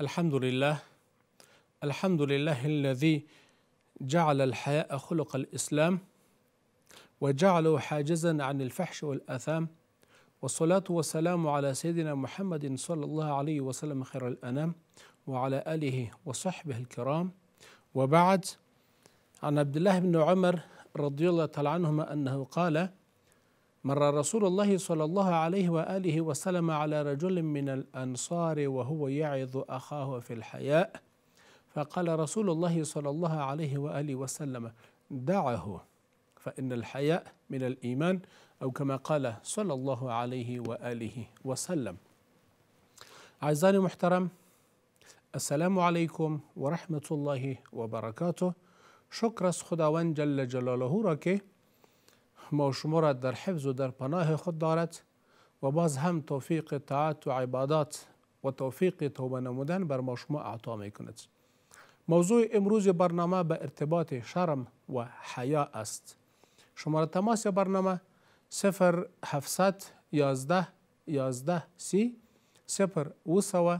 الحمد لله الذي جعل الحياء خلق الإسلام وجعله حاجزا عن الفحش والآثام، والصلاة والسلام على سيدنا محمد صلى الله عليه وسلم خير الأنام وعلى آله وصحبه الكرام، وبعد. عن عبد الله بن عمر رضي الله تعالى عنهما أنه قال: مر رسول الله صلى الله عليه وآله وسلم على رجل من الأنصار وهو يعظ أخاه في الحياء، فقال رسول الله صلى الله عليه وآله وسلم: دعه فإن الحياء من الإيمان، أو كما قال صلى الله عليه وآله وسلم. أعزائي المحترم، السلام علیکم و رحمت الله و برکاته. شکر از خداوند جل جلاله را که ما شما را در حفظ و در پناه خود دارد و باز هم توفیق طاعت و عبادات و توفیق توبه نمودن بر ما شما اعطا می کند. موضوع امروز برنامه به ارتباط شرم و حیا است. شماره تماس برنامه 0700 11 11 30 0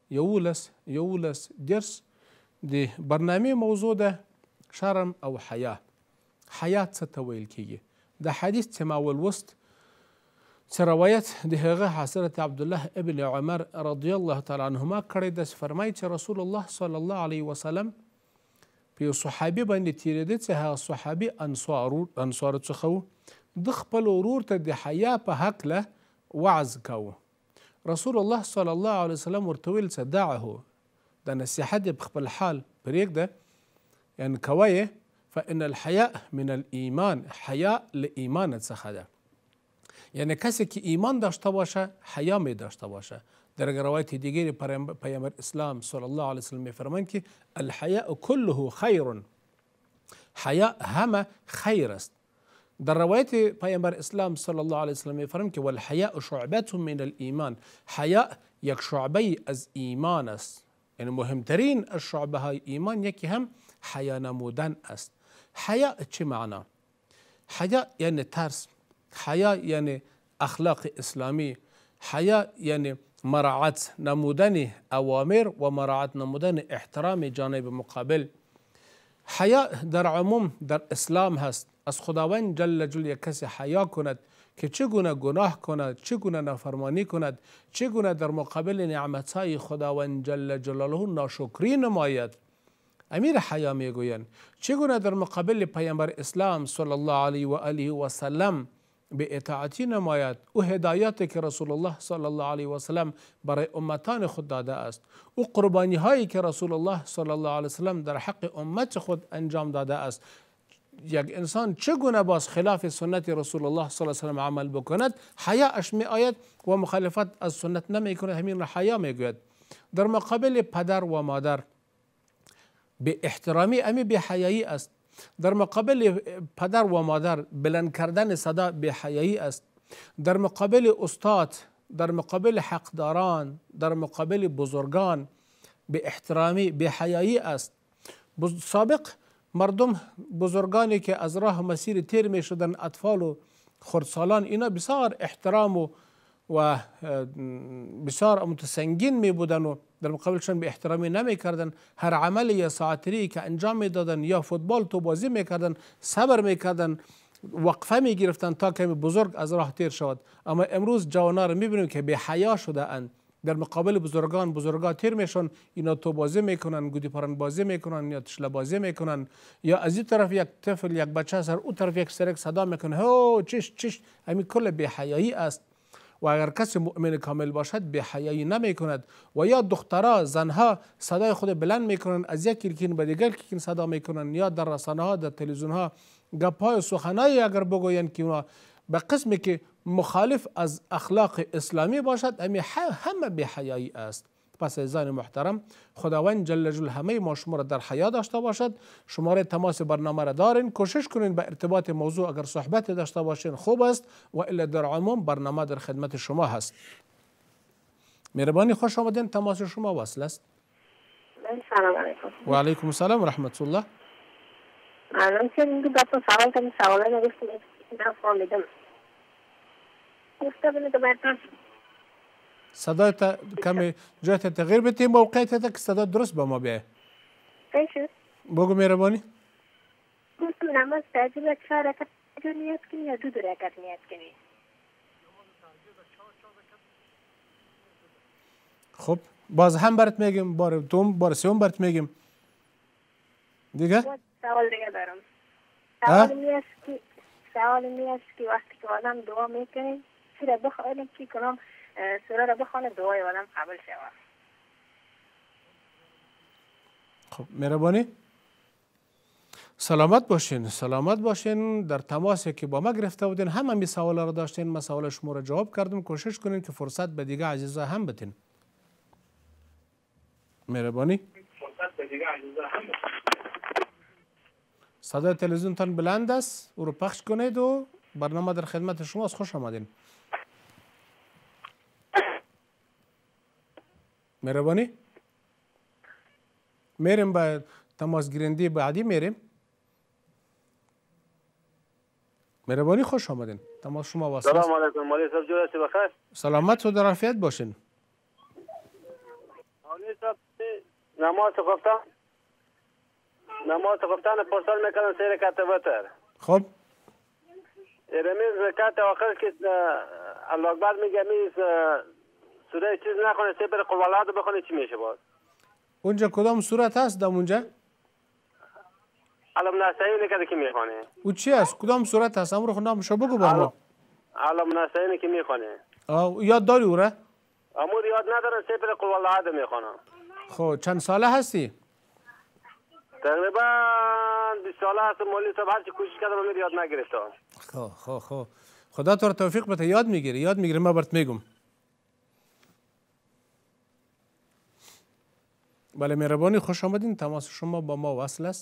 یولس درس. د برنامه موضوع ده شرم او حیا. حیا څه ته ویل کیږي؟ د حدیث چې ما ولوست چې روایت د هغه حضرت عبدالله ابن عمر رضی الله تعالی عنهما کړی د فرمایي چې رسول الله صلی الله علیه وسلم په یو صحابي باندې تیریده چې هغه صحابي انصار څخه و. د خپل ورور ته د حیا په هکله وعظ کوه. رسول الله صلی الله علیه وسلم ورته ویل چې دعه، د نصیحت په خپل حال پرېږده، یعنی کوه. فإن الحیاء من الایمان، حیا له ایمان څخه ده. یعنی کسی که ایمان داشته باشه حیا می داشته باشه. در روایت دیگری پیامبر اسلام صلی الله علیه وسلم میفرمایند که الحیاء کله خیر، حیا همه خیر است. در روایت پیامبر اسلام صلی الله علیه وسلم میفرمایند که والحیاء شعبة من الایمان، حیا یک شعبه از ایمان است. یعنی مهمترین از شعبه های ایمان یکی هم حیا نمودن است. حیا چه معنا؟ حیا یعنی ترس، حیا یعنی اخلاق اسلامی، حیا یعنی مراعات نمودن اوامر و مراعات نمودن احترام جانب مقابل. حیا در عموم در اسلام هست. از خداوند جل جلاله کسی حیا کند که چگونه گناه کند، چگونه نافرمانی کند، چگونه در مقابل نعمتهای خداوند جل جلاله ناشکری نماید، امیر حیا میگویند. چگونه در مقابل پیامبر اسلام صلی الله علیه و آله و سلم به اطاعتی نماید. او هدایاتی که رسول الله صلی الله علیه و سلم برای امتان خود داده است، او قربانی هایی که رسول الله صلی الله علیه و سلم در حق امت خود انجام داده است. یک انسان چگونه باز خلاف سنت رسول الله صلی الله علیه و سلم عمل بکند، حیا اش می آید و مخالفت از سنت نمی کند، همین را حیا میگوید. در مقابل پدر و مادر به احترامی امی به حیایی است. در مقابل پدر و مادر بلند کردن صدا به حیایی است. در مقابل استاد، در مقابل حقداران، در مقابل بزرگان به احترامی به حیایی است. سابق مردم بزرگانی که از راه مسیر تیر می شدن، اطفال و خردسالان، اینا بسیار احترام و بسیار متسنگین می بودن و در مقابلشان به احترامی نمی کردن. هر عمل یا ساعتری که انجام می دادن یا فوتبال تو بازی می کردن، صبر می کردن، وقفه می گرفتن تا کمی بزرگ از راه تیر شود. اما امروز جوانا رو می بینیم که به حیا شده اند. در مقابل بزرگان تیر میشن، اینا تو بازی میکنن، گودی پران بازی میکنن یا تشله بازی میکنن، یا از این طرف یک طفل یک بچه سر او طرف یک سرک صدا میکنه هو چش. همین کل به حیایی است. و اگر کسی مؤمن کامل باشد به حیایی نمی کند. و یا دخترها، زنها صدای خود بلند میکنن، از یک کلکین به دیگر کلکین صدا میکنن، یا در رسانه ها، در تلویزیون ها گپای سخنایی اگر بگوین که اونا به قسمی که مخالف از اخلاق اسلامی باشد، همه به حیایی است. پس عزیزان محترم، خداوند جل جلاله همه ما شما را در حیا داشته باشد. شماره تماس برنامه را دارین، کوشش کنین به ارتباط موضوع اگر صحبت داشته باشین خوب است، و الا در عموم برنامه در خدمت شما هست. مهربانی خوش آمدین، تماس شما واصل است. سلام علیکم. و علیکم السلام و رحمت الله. الان که این دو سوال کنم، سوالا نگفتم. گفته بله که برتر صدای کمی جایت تغییر بدی، موقعیت که صدا درست به ما بیایه. ایشون بگو مهربانی. نماز تهجد 4 رکعت نیت کنی یا 2 رکعت نیت کنی؟ خب باز هم برات میگم، بار دوم بار سوم برات میگم دیگه. سوال دیگه دارم. سوال میست که وقتی که آدم دعا میکنه سوره بخوانه که کنم سوره را بخوانه دعای آدم قبول شود. خب مهربانی. سلامت باشین، سلامت باشین. در تماسی که با ما گرفته بودین همه می سوالا رو داشتین، من سوال شما رو جواب کردم. کوشش کنین که فرصت به دیگه عزیزا هم بتین. مهربانی. صدای تلویزیونتان بلند است، او رو پخش کنید و برنامه در خدمت شماست. خوش آمدین. مهربانی. میریم به تماس گیرنده بعدی میریم. مهربانی خوش آمدین. تماس شما واسه. سلام علیکم مولوی صاحب، جور هستی بخیر؟ سلامت و در عافیت باشین. مولوی صاحب نماز گفتن پرسال میکنم 3 رکعت وتر. خب رمیز رکعت آخر که الله اکبر میگه سوره چیز نخونه، 3 بر قل والله بخونه، چی میشه باز؟ اونجا کدام صورت هست؟ دم اونجا علم نستعینه که میخونه. او چی است؟ کدام صورت هست؟ امرو نامشو بگو با ما. علم نستعینه که میخونه. یاد داری او را؟ امور یاد ندارم، 3 بر قل والله میخونم. خب چند ساله هستی؟ تقریبا 20 ساله هستم مولوی صاحب، هرچی کوشش کردم امیر یاد نگرفتم. خب خدا تو رو توفیق بده. یاد میگیری ما برات میگم. بله مهربانی خوش آمدین. تماس شما با ما وصل است.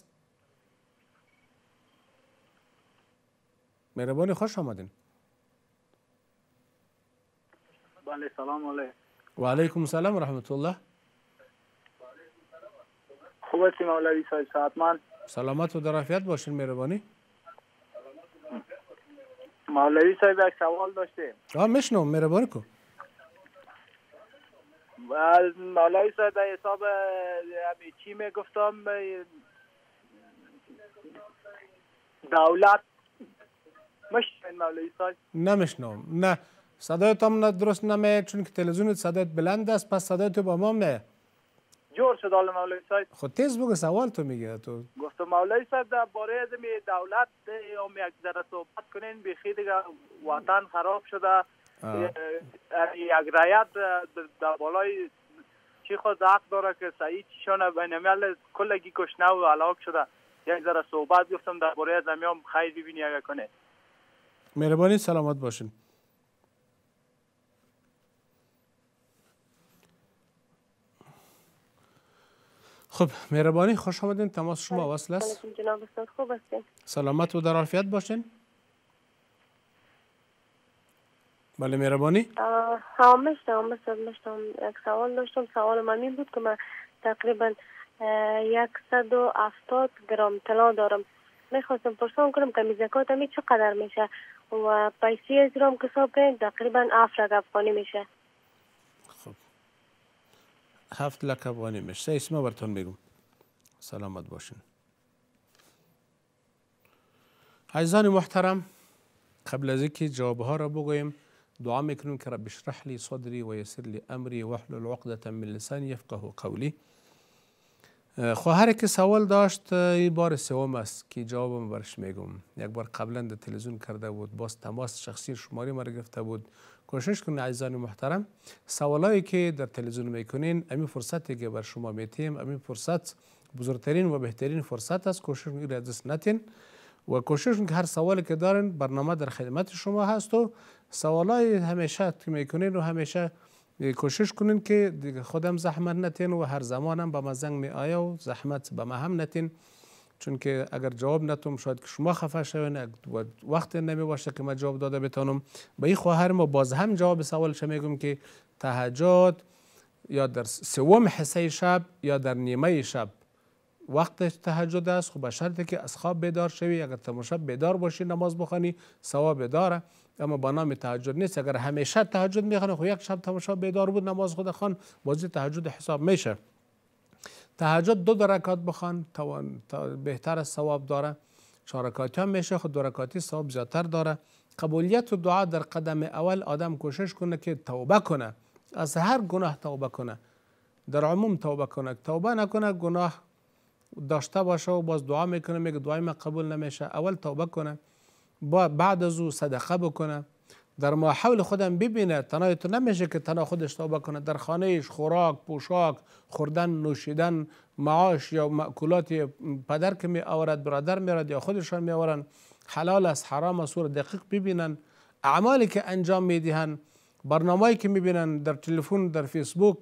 مهربانی خوش آمدین. بله سلام علیکم. و علیکم السلام و رحمت الله. خوب هستی مولوی صاحب؟ صحتمند؟ سلامت و در عافیت باشین مهربانی. مولوی صاحب یک سوال داشتیم. میشنوم، مهربانی کن. مولوی صاحب در حساب چی میگفتم دولت مشتین مولوی صاحب؟ نمیشنوم. نه صدایتم درست نمیاد چون که تلویزیون صدایت بلند است، پس صدایت با ما میاد. جور شد حال مولوی صاحب. خود تیز بگو، سوال تو میگه. تو گفتم مولوی صاحب در باره از دولت یک ذره صحبت کنین، بیخی دیگه وطن خراب شده. یک رایت در بالای چی خود حق داره که صحیح چیشانه بینمیل کلگی کشنه و علاق شده. یک ذره صحبت گفتم در باره از همیام خیر ببینی اگه کنه. مهربانی سلامت باشین. خب مهربانی خوش آمدین. تماس شما وصل است. جناب استاد خوب هستین؟ سلامت و در عافیت باشین. بله مهربانی. مشتم یک سوال داشتم. سوال من این بود که من تقریبا 170 گرم طلا دارم. میخواستم پرسان کنم که زکات می چقدر میشه و پیسه از رام که حساب کنید تقریبا 7 لک افغانی میشه. خب 7 لک افغانی میشه. اسم براتون میگم. سلامت باشین. عزیزان محترم، قبل از اینکه جوابها را بگویم دعا میکنیم که رب اشرح لی صدری و یسر لی امری واحلل عقدة من لسانی یفقهوا قولی. خواهری که سوال داشت این بار سوم است که جوابم برش میگم. یک بار قبلا در تلویزیون کرده بود، باز تماس شخصی شماری ما گرفته بود. کوشش کنید عزیزان محترم سوالایی که در تلویزیون میکنین همین فرصتی که بر شما میتیم، همین فرصت بزرگترین و بهترین فرصت است. کوشش کنید از دست ندین و کوشش کنید که هر سوالی که دارین برنامه در خدمت شما هست و سوالای همیشه که میکنین و همیشه کوشش کنین که خودم زحمت نتین و هر زمانم به ما زنگ می آیا و زحمت به ما هم نتین، چون که اگر جواب نتم شاید که شما خفه شوین و وقت نمی باشه که ما جواب داده بتونم. به این خواهر ما باز هم جواب سوالش میگم که تهجد یا در سوم حصه شب یا در نیمه شب وقت تهجد است. خب به شرطی که از خواب بیدار شوی. اگر تماشا بیدار باشی نماز بخوانی ثواب داره، اما با نام تهجد نیست. اگر همیشه تهجد میخوانی، خب یک شب تماشا بیدار بود نماز خود خوان، بازی تهجد حساب میشه. تهجد 2 رکعت بخوان بهتر از ثواب داره. 4 رکعتی هم میشه، خود 2 رکعتی ثواب زیادتر داره. قبولیت و دعا در قدم اول آدم کوشش کنه که توبه کنه، از هر گناه توبه کنه، در عموم توبه کنه. توبه نکنه گناه داشته باشه و باز دعا میکنه میگه دعای من قبول نمیشه. اول توبه کنه، بعد از او صدقه بکنه، در ماحول خودم ببینه. تنها تو نمیشه که تنها خودش توبه کنه، در خانهش خوراک، پوشاک، خوردن، نوشیدن، معاش یا مأکولات پدر که می آورد، برادر میارد یا خودشان میآورن، حلال است حرام است رو دقیق ببینن. اعمالی که انجام میدهن، برنامه‌ای که میبینن در تلفن، در فیسبوک،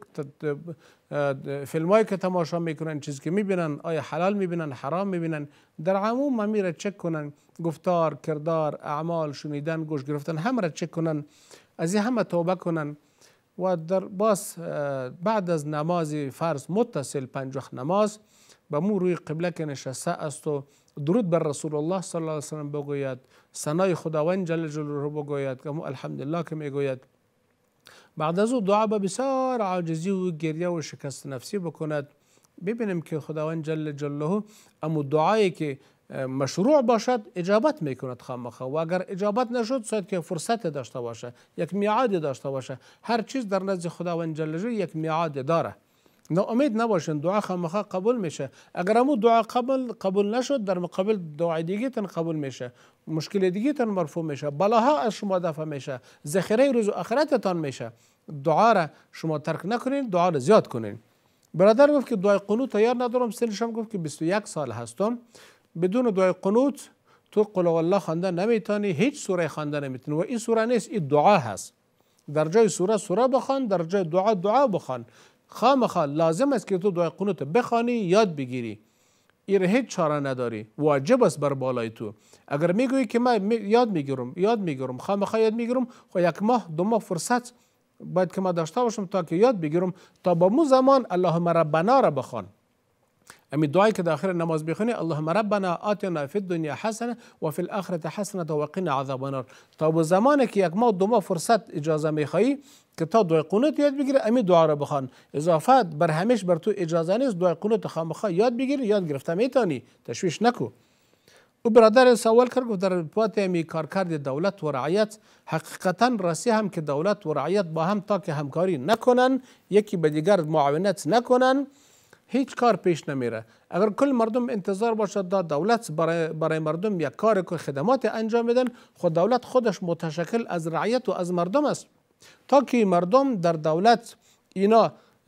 فیلمایی که تماشا میکنن، چیزی که میبینن آیا حلال میبینن حرام میبینن، در عموم میره چک کنن. گفتار، کردار، اعمال، شنیدن، گوش گرفتن، همه را چک کنن، از این همه توبه کنن. و در باز بعد از نماز فرض متصل 5 وقت نماز به مو روی قبله که نشسته است و درود بر رسول الله صلی الله علیه و سلم بگوید، ثنای خداوند جل جلاله بگوید که الحمدلله که میگوید. بعد از او دعا به بسیار عاجزی و گریه و شکست نفسی بکند. ببینیم که خداوند جل جلاله اما دعایی که مشروع باشد اجابت میکند خامخا، و اگر اجابت نشد شاید که فرصت داشته باشه، یک میعاد داشته باشه. هر چیز در نزد خداوند جل جلاله یک میعاد داره. ناامید نباشین، دعا خامخا قبول میشه. اگر همون دعا قبول نشد، در مقابل دعای دیگه تن قبول میشه، مشکل دیگه تن مرفوع میشه، بلاها از شما دفع میشه، ذخیره روز آخرتتان میشه. دعا را شما ترک نکنین، دعا را زیاد کنین. برادر گفت که دعای قنوت تیار ندارم، سنشم گفت که 21 سال هستم، بدون دعای قنوت تو قل والله خوانده نمیتونی، هیچ سوره خوانده نمیتونی. و این سوره نیست، این دعا هست. در جای سوره بخوان، در جای دعا بخوان. خامخا لازم است که تو دعای قنوت بخوانی، یاد بگیری. این هیچ چاره نداری، واجب است بر بالای تو. اگر میگویی که من یاد میگیرم خامخا یاد میگیرم، خب 1 ماه 2 ماه فرصت باید که ما داشته باشم تا که یاد بگیرم. تا با مو زمان اللهم ربنا را بخوان. امی دعایی که داخل نماز بخونی اللهم ربنا آتنا فی الدنیا حسنه و فی الاخره حسنه و قنا عذاب النار. تا با زمانی که 1 ماه 2 ماه فرصت اجازه میخوایی که تا دعای قنوت یاد بگیری، امی دعا را بخوان. اضافت بر همیش بر تو اجازه نیست، دعای قنوت خامخا یاد بگیری، یاد گرفته میتونی، تشویش نکو. او برادر سوال کرد، گفت در پات امی کارکرد دولت و رعیت حقیقتا راستی هم که دولت و رعیت با هم تا که همکاری نکنن، یکی به دیگر معاونت نکنن، هیچ کار پیش نمیره. اگر کل مردم انتظار باشد دولت برای مردم یک کار که خدمات انجام بدن، خود دولت خودش متشکل از رعیت و از مردم است. تا که مردم در دولت اینا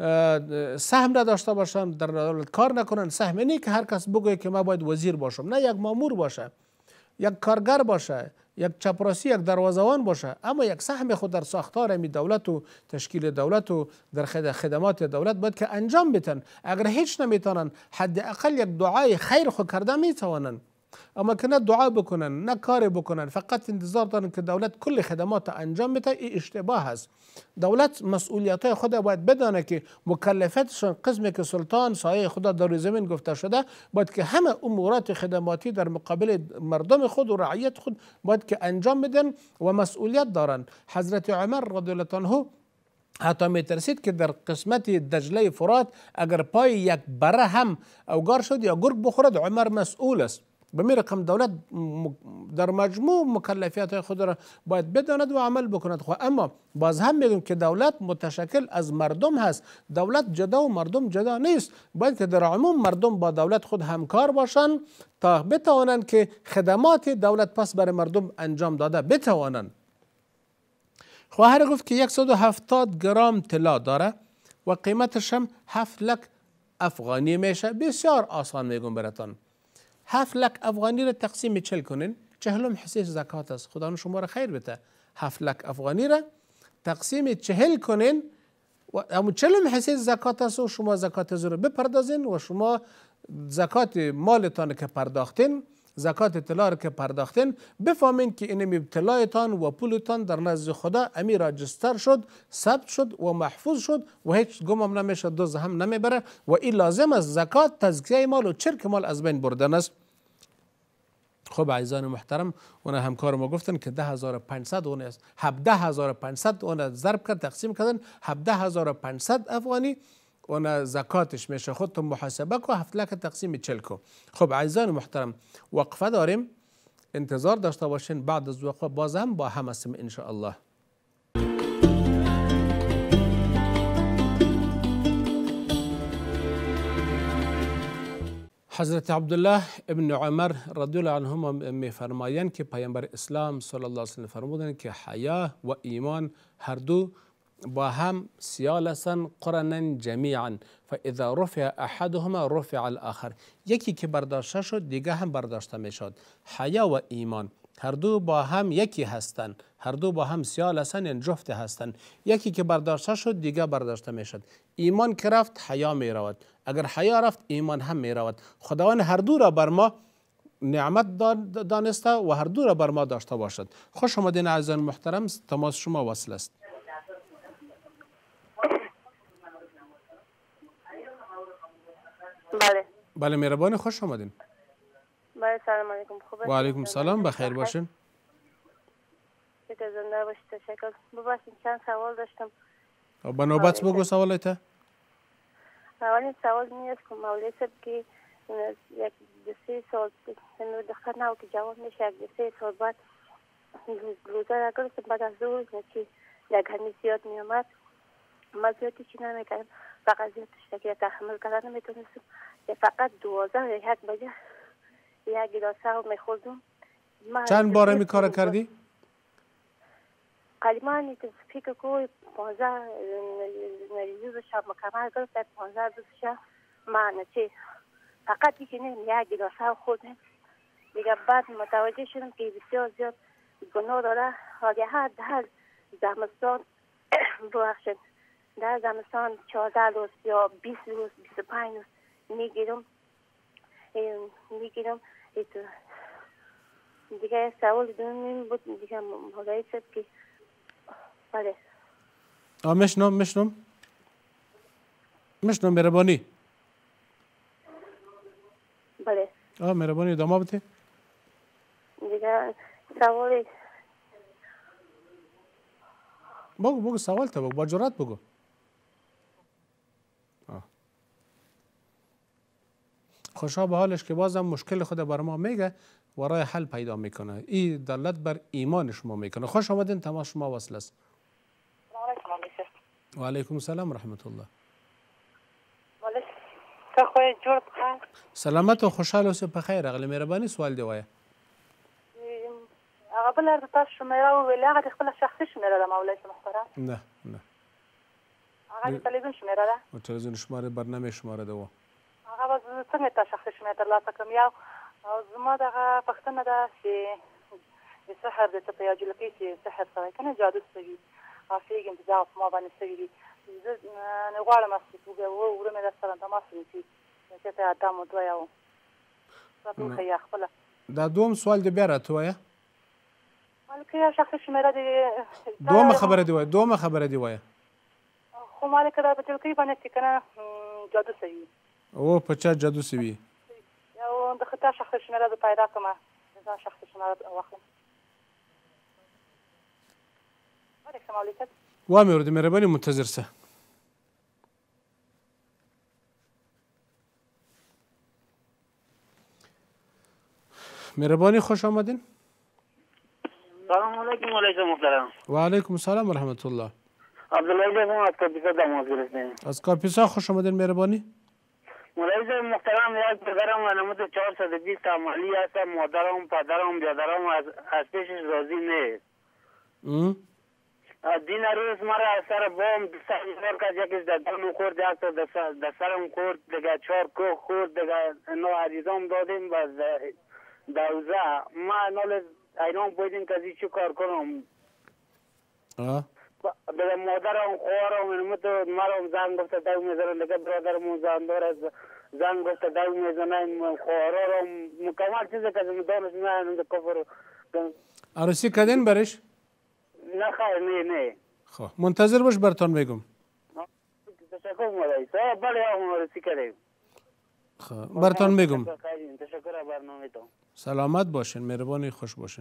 سهم نداشته باشن، در دولت کار نکنن، سهم اینه که هر کس بگوید که من باید وزیر باشم، نه، یک مامور باشه، یک کارگر باشه، یک چپراسی، یک دروازه‌وان باشه، اما یک سهم خود در ساختار می دولت و تشکیل دولت و در خدمات دولت باید که انجام بدن. اگر هیچ نمیتونن، حداقل یک دعای خیر خود کرده میتوانن. اما که نه دعا بکنن، نه کار بکنن، فقط انتظار دارن که دولت کل خدمات انجام بده، این اشتباه است. دولت مسئولیت‌های خود باید بدانه که مکلفتشان قسمی که سلطان سایه خدا در زمین گفته شده، باید که همه امورات خدماتی در مقابل مردم خود و رعیت خود باید که انجام بدن و مسئولیت دارن. حضرت عمر رضی الله عنه حتی میترسید که در قسمت دجله فرات اگر پای یک بره هم اوگار شد یا گرگ بخورد، عمر مسئول است. به می رقم دولت در مجموع مکلفیات خود را باید بداند و عمل بکند. خب اما باز هم میگم که دولت متشکل از مردم هست، دولت جدا و مردم جدا نیست. باید که در عموم مردم با دولت خود همکار باشند تا بتوانند که خدمات دولت پس برای مردم انجام داده بتوانند. خواهر گفت که 170 گرم طلا داره و قیمتش هم 7 لک افغانی میشه. بسیار آسان میگم براتون. 7 لک افغانی را تقسیم 40 کنین، 40 حصه زکات است. خدا شما را خیر بده. 7 لک افغانی را تقسیم 40 کنین و همون 40 حصه زکات است و شما زکات زور بپردازین و شما زکات مالتان که پرداختین زکات طلا را که پرداختین بفهمین که این ابتلایتان و پولتان در نزد خدا امی راجستر شد، ثبت شد و محفوظ شد و هیچ گمم نمیشه، دزد هم نمیبره و این لازم است. زکات تزکیه مال و چرک مال از بین بردن است. خب عزیزان محترم، اون همکار ما گفتن که 10500 اون است، 17500 اون ضرب کرد تقسیم کردن 17500 افغانی اون زکاتش میشه. خودتون محاسبه کو، 7 لک تقسیم 40 کو. خب عزیزان محترم وقفه داریم، انتظار داشته باشین، بعد از وقفه باز هم با هم هستیم ان شاء الله. حضرت عبدالله ابن عمر رضی الله عنهما میفرمایند که پیامبر اسلام صلی الله علیه و سلم فرمودند که حیا و ایمان هر دو با هم سیال هستند، قرنا جمیعا، فاذا رفع احدهما رفع الاخر. یکی که برداشته شد دیگه هم برداشته میشد. حیا و ایمان هر دو با هم یکی هستند، هر دو با هم سیال هستند، یعنی جفت هستند. یکی که برداشته شد دیگه برداشته میشد. ایمان که رفت حیا می رود، اگر حیا رفت ایمان هم می رود. خداوند هر دو را بر ما نعمت دانسته و هر دو را بر ما داشته باشد. خوش آمدین عزیزان محترم، تماس شما وصل است. بله مهربانی، خوش آمدین. بله سلام علیکم. خوب و علیکم سلام، بخیر باشین. زنده باشید. تشکر. ببخشید چند سوال داشتم. به نوبت بگو سوالت. اولین سوال این است که مولوی صاحب که یک 2-3 سال دقت نو که جواب میشه، یک 2-3 سال بعد روزه را گرفتم، بعد از ظهر که لگنی زیاد می آمد، ما زیادی چی نمیکردم، فقط زیادش که تحمل کردن نمیتونستم، فقط 12 یا 1 بجه 1 گلاس آب میخوردم. چند بار می کار کردی؟ قلیما فکر کنم 15 روز شب مکمل گرفت، 15 روز شب من چی فقط یکی نیم 1 گلاس آب خوردم. دیگه بعد متوجه شدم که بسیار زیاد گناه داره. حالا هر زمستان ببخشید در زمستان 14 روز یا 20 روز 25 روز میگیرم دیگه. سوال دوم بود دیگه مولوی صاحب که بله مشنم مهربانی. بله مهربانی ادامه بده. دیگه سوال بگو سوال تا بگو، با جرات بگو. خوشا به حالش که بازم مشکل خود بر ما میگه و راه حل پیدا میکنه. این دلت بر ایمان شما میکنه. خوش آمدین، تماس شما وصل است. و علیکم السلام و رحمت الله. سلامت و خوشحال اوسه، بخیر. اغلی مهربانی سوال دی وایه. هغه بل د تاسو شمیره ویل هغه د خپل شخصي شمیره ده مولوی محترم؟ نه هغه د تلویزیون شمیره ده؟ و تلویزیون شماره برنامه شماره ده و هغه به څنګه تا شخصي شمیره ترلاسه کړم؟ یو او زما دغه پوښتنه ده چې د سحر د څه په یو جلکۍ چې سحر سوی که نه جادو سوي او فېږم چې دغه په ما باندې سوي دي. زه غواړم چې وروره مې در سره تماس ونیسي چېرته ادا مو دوه یو راته وښیي خپله. دا دوم سوال دی بیا راته وایه. مالکه یو شخصي شمیره دی. دومه خبره دی وایه. خو مالکه دا په جلکۍ باندې چې که نه جادو سوي. او په چا جادو سوي؟ یو د خطا شخصي شمیره زه پیدا کړم، دا شخصي شمیره واخلم. ولیکم مولوي صاحب. وا مورد مهرباني منتظر سه. مهربانی خوش آمدین. سلام علیکم مولوی محترم. و علیکم السلام و رحمت الله. عبدالله بگم از کاپیسا دماغ گرفتیم. از کاپیسا خوش آمدین مهربانی. مولوی محترم یک پدرم علامت 420 عملی هست، مادرم پدرم برادرم از پیشش راضی نیست. دین روز مرا از سر بام سر کرد، یکیش در دانو خورد، یک در سرم خورد، دیگه 4 کوه خورد، دیگه نو عزیزام دادیم و دوزه ما نال اینام بودیم که چی کار کنم. دیگه مادرم خواهرم اینمت مرا زنگ گفته دو میزنه دیگه برادرم زنگ داره زنگ گفته دو میزنه خواهرا رو مکمل چیزی که دانش نه کفر عروسی کردین برش؟ نه خیر نه خب منتظر باش براتون میگم. تشکر مولوی صاحب. بله عروسی کردیم. خب براتون میگم. تشکر برنامه تو. سلامت باشین، مهربانی، خوش باشین.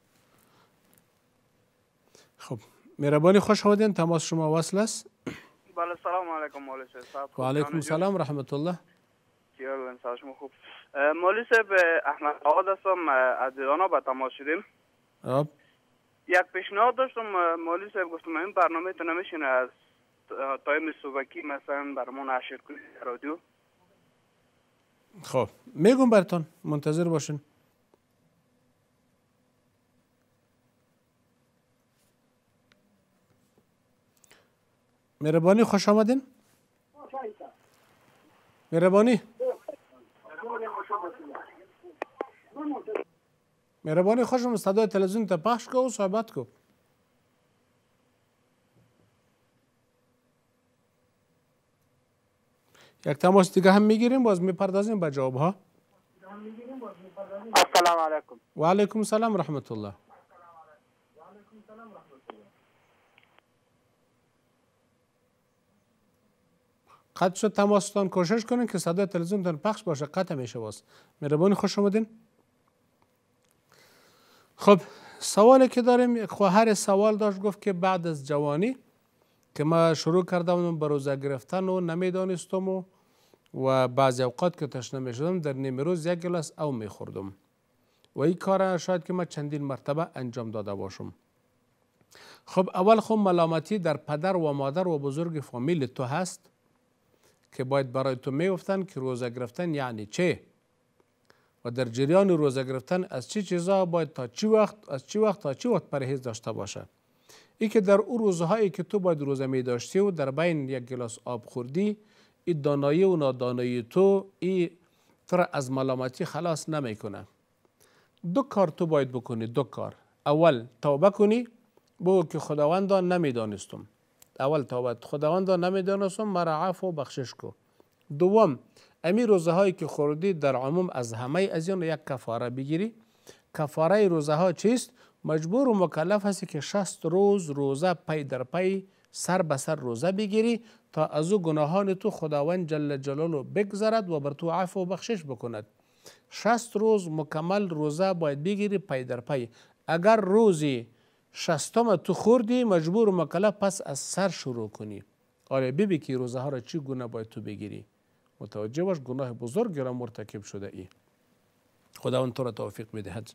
خب مهربانی خوش آمدین، تماس شما وصل است. بله سلام علیکم مولوی صاحب. و علیکم سلام رحمت الله. جالب انسان شما خوب. مولوی صاحب احمد آقا هستم از دیدنی به تماس شدیم. یک پیشنهاد داشتم مولوی صاحب، گفتم این برنامه تو نمیشینه از تایم صبحی مثلا برامون نشر کنید رادیو. خب میگم براتون، منتظر باشین. مهربانی خوش آمدین. مهربانی مهربانی خوش آمدین، صدای تلویزیون تا پخش کو و صحبت کو. یک تماس دیگه هم میگیریم، باز میپردازیم به جواب ها. السلام علیکم. و علیکم سلام رحمت الله. قطع شد تماستان، کوشش کنین که صدای تلویزیونتان پخش باشه، قطع میشه باز. مهربانی خوش آمدین. خب سوالی که داریم، خواهر سوال داشت، گفت که بعد از جوانی که ما شروع کرده بودم به روزه گرفتن و نمیدانستم و بعضی اوقات که تشنه میشدم در نیمه روز یک گلاس او میخوردم و این کار شاید که ما چندین مرتبه انجام داده باشم. خب اول خب ملامتی در پدر و مادر و بزرگ فامیل تو هست که باید برای تو میگفتن که روزه گرفتن یعنی چه و در جریان روزه گرفتن از چه چیزا باید تا چی وقت، از چی وقت تا چی وقت پرهیز داشته باشه. ای که در او روزهایی که تو باید روزه می داشتی و در بین یک گلاس آب خوردی، این دانایی و نادانایی تو را از ملامتی خلاص نمیکنه. دو کار تو باید بکنی، دو کار. اول توبه کنی، بگو که خداوندا نمیدانستم. اول توبه، خداوندا نمیدانستم، مرا عفو و بخشش کو. دوم امی روزه هایی که خوردی در عموم از همه از این یک کفاره بگیری. کفاره روزه ها چیست؟ مجبور و مکلف هستی که 60 روز روزه پی در پی سر به سر روزه بگیری تا از او گناهان تو خداوند جل جلاله بگذرد و بر تو عفو و بخشش بکند. 60 روز مکمل روزه باید بگیری پی در پی. اگر روزی 60م تو خوردی، مجبور و مکلف پس از سر شروع کنی. آره ببین که روزه ها را چی گونه باید تو بگیری. متوجه باش، گناه بزرگ را مرتکب شده ای. خداوند تو را توفیق بدهد.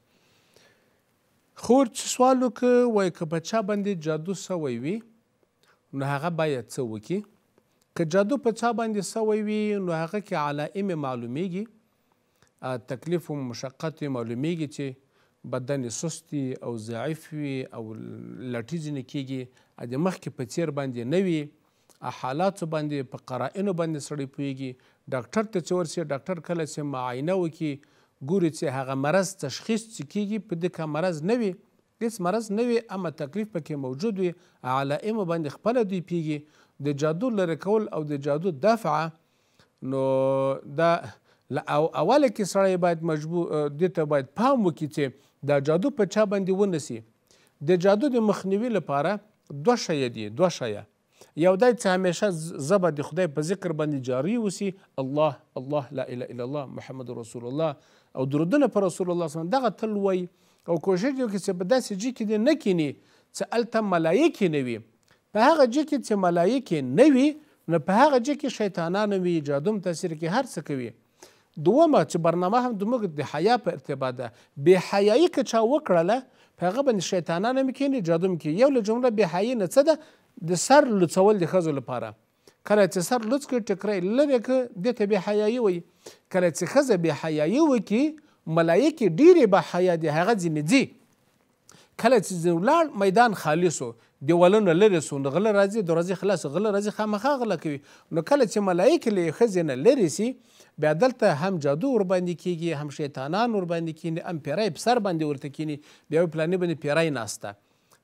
خور سوالو که وای که په چا باندې جادو سوی وي نو هغه باید څه وکړي. که جادو په چا باندې سوی وي نو هغه کې علائم معلومیږي، تکلیف و مشقت معلومیږي چې بدن سستی او ضعیف وي او لټي ځینې کېږي، د مخکې په څیر باندې نه وي، حالاتو باندې په قرائنو باندې سړی پوهېږي. ډاکټر ته چې ورسي، ډاکټر کله چې معاینه وکړي ګوري چې هغه مرض تشخیص چې کېږي په دې که مرض نه وي، هېڅ مرض نه وي، اما تکلیف پکې موجود وي، علائمو باندې خپله دوی پوهېږي. د جادو لرې کول او د جادو دفعه، نو دا اوله کې سړی باید مجبور دې ته باید پام وکړي چې دا جادو په چا باندې ونسي. د جادو د مخنیوي لپاره دوه شیه دي، دوه شیه. یو دی چې همیشه زبه د خدای په ذکر باندې جاری اوسي، الله الله لا اله الا الله محمد رسول الله او درودونه پر رسول الله صلی الله علیه وسلم، دغه تل وایي او کوشش وکړي چې په داسې جې کې دې نه کیني چې هلته ملایکې نه وي. په هغه جې کې چې ملایکې نه وي نو په هغه جې کې شیطانان وي، جادو هم تاثیر کوي، هر څه کوي. دومه چې برنامه هم زموږ د حیا په ارتباط ده. بې حیایي که چا وکړله په هغه باندې شیطانان هم کیني، جادو هم کوي. یو له جمله بې حیایي نه څه ده؟ د سر لوڅول د ښځو لپاره. کله چې سر لوڅ کړي ټکری لرې که دې ته بې حیایي وایي. کله چې ښځه بې حیایي وکړي، ملایکې ډېرې بې حیا دي، هغه ځینې ځي. کله چې ځینې ولاړ میدان خالي سو، دیوالونه لرې سو، نو غله راځي، دروازې خلاص، غله راځي خامخا غله کوي. نو کله چې ملایکې له ښځې نه لرې سي، بیا دلته هم جادو ورباندې کېږي، هم شیطانان ورباندې کېني، هم پیری په سر باندې ورته کېني، بیا وایي پلانې باندې پیری ناسته.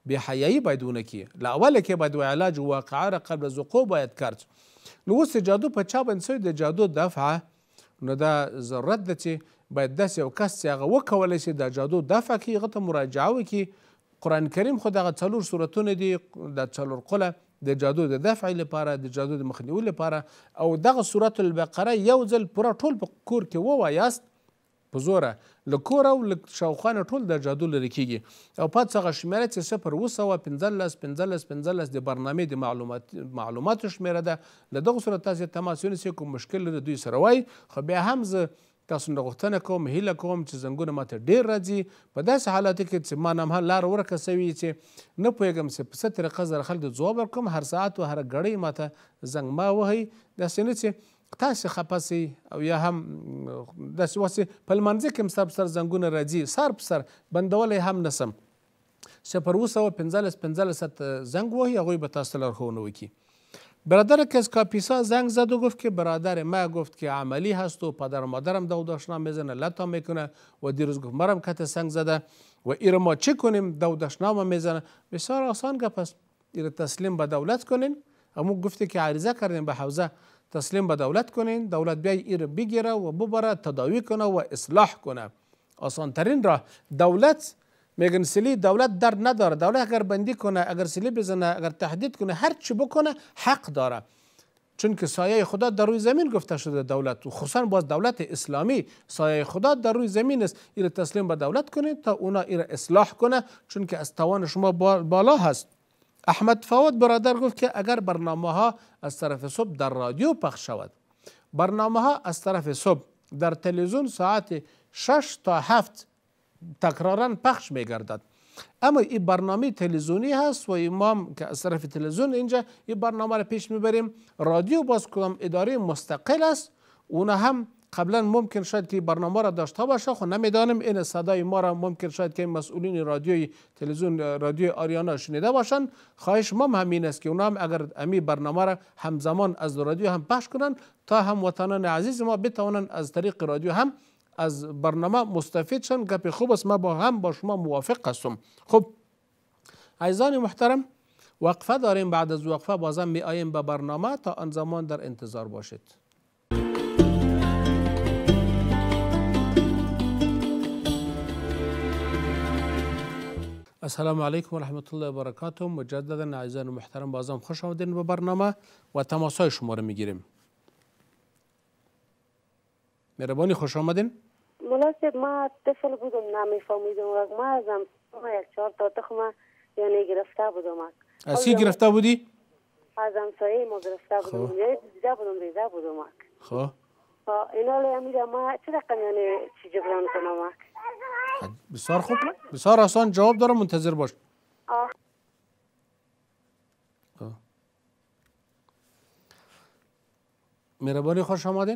بی‌حیایی باید ونه کی. لاول کې باید علاج واقعه را قبل از وقوع باید کرد. نو اوس جادو په چا باندې سوی د جادو دفعه، نو دا ضرورت ده چې باید داسې یو کس چې هغه وکولی شي د جادو دفع کړي، هغه ته مراجعه وکړي. قرآن کریم خو دغه 4 سورتونه دي د 4 قله د جادو د دفع لپاره، د جادو د مخنیوي لپاره. او دغه سورت البقره یو ځل پوره ټول په کور کې ووایاست په زوره، له کور او له شاوخوا نه ټول د جادو لرې کېږي. او پاتې هغه شمېره چې 0 د برنامې د معلوماتو شمېره ده. له دغو سره تاسې تماس ونیسئ، کوم مشکل لري دوی سره وایي. خو بیا هم زه تاسو نه غوښتنه کوم، هیله کوم چې زنګونه ماته ډېر راځي په داسې حالاتو کې چې ما نه لاره ورکه سوي چې نه پوهېږم چې په څه طریقه زه خلکو ته ځواب ورکوم. هر ساعت و هر ګړۍ ماته زنګ ما وهئ، داسې نه چې تاسې خفه سئ او یا هم داسې واسې په لمانځه کې هم ستا په سر زنګونه راځي، سر په سر بندولی هم نسم. 0 زنگ وهی، هغوی به تاسو لارښوونه وکړي. برادر که از کاپیسا زنگ زد و گفت که برادر ما گفت که عملی هست و پدر و مادرم دو داشتنا میزنه لتا میکنه و دیروز گفت مرم کت سنگ زده و ایره ما چی کنیم؟ دو داشتنا میزنه. بسیار آسان گپ است، ایره تسلیم به دولت کنین. همون گفته که عریضه کردیم به حوزه، تسلیم به دولت کنین، دولت بیای ایره بگیره و ببره تداوی کنه و اصلاح کنه. آسان ترین راه. دولت میگن سلی دولت در نداره. دولت اگر بندی کنه، اگر سلی بزنه، اگر تهدید کنه، هر چی بکنه حق داره، چون که سایه خدا در روی زمین گفته شده دولت، و خصوصا باز دولت اسلامی سایه خدا در روی زمین است. ایره تسلیم به دولت کنه تا اونا ایره اصلاح کنه، چون که از توان شما بالا هست. احمد فواد برادر گفت که اگر برنامه ها از طرف صبح در رادیو پخش شود، برنامه ها از طرف صبح در تلویزیون ساعت 6 تا 7 تکرارا پخش میگردد، اما این برنامه تلویزیونی هست و امام که از طرف تلویزیون اینجا این برنامه را پیش میبریم. رادیو باز کدام اداره مستقل است، اونا هم قبلا ممکن شاید که برنامه را داشته باشه، خو نمیدانم این صدای ما را ممکن شاید که مسئولین رادیوی تلویزیون رادیو آریانا شنیده باشن. خواهش ما همین است که اونا هم اگر امی برنامه را همزمان از رادیو هم پخش کنن تا هموطنان عزیز ما بتوانند از طریق رادیو هم از برنامه مستفید شن. گپ خوب است، ما با شما موافق هستم. خب عزیزان محترم، وقفه داریم، بعد از وقفه بازم می آییم به برنامه، تا آن زمان در انتظار باشید. السلام علیکم و رحمت الله و برکاته. مجددا عزیزان محترم بازم خوش آمدین به برنامه و تماسای شما رو میگیریم. مهربانی خوش آمدین. مناسب ما طفل بودم نمیفهمیدم و ما ازم 1-4 تا تخمه یعنی گرفته بودم. از کی گرفته بودی؟ از همسایه ما گرفته بودم، دیده بودم. خب اینا لیمیده ما چه رقم یعنی چی جبران کنم؟ بسیار خوب، بسیار آسان جواب دارم، منتظر باش. مهربانی خوش آمدین.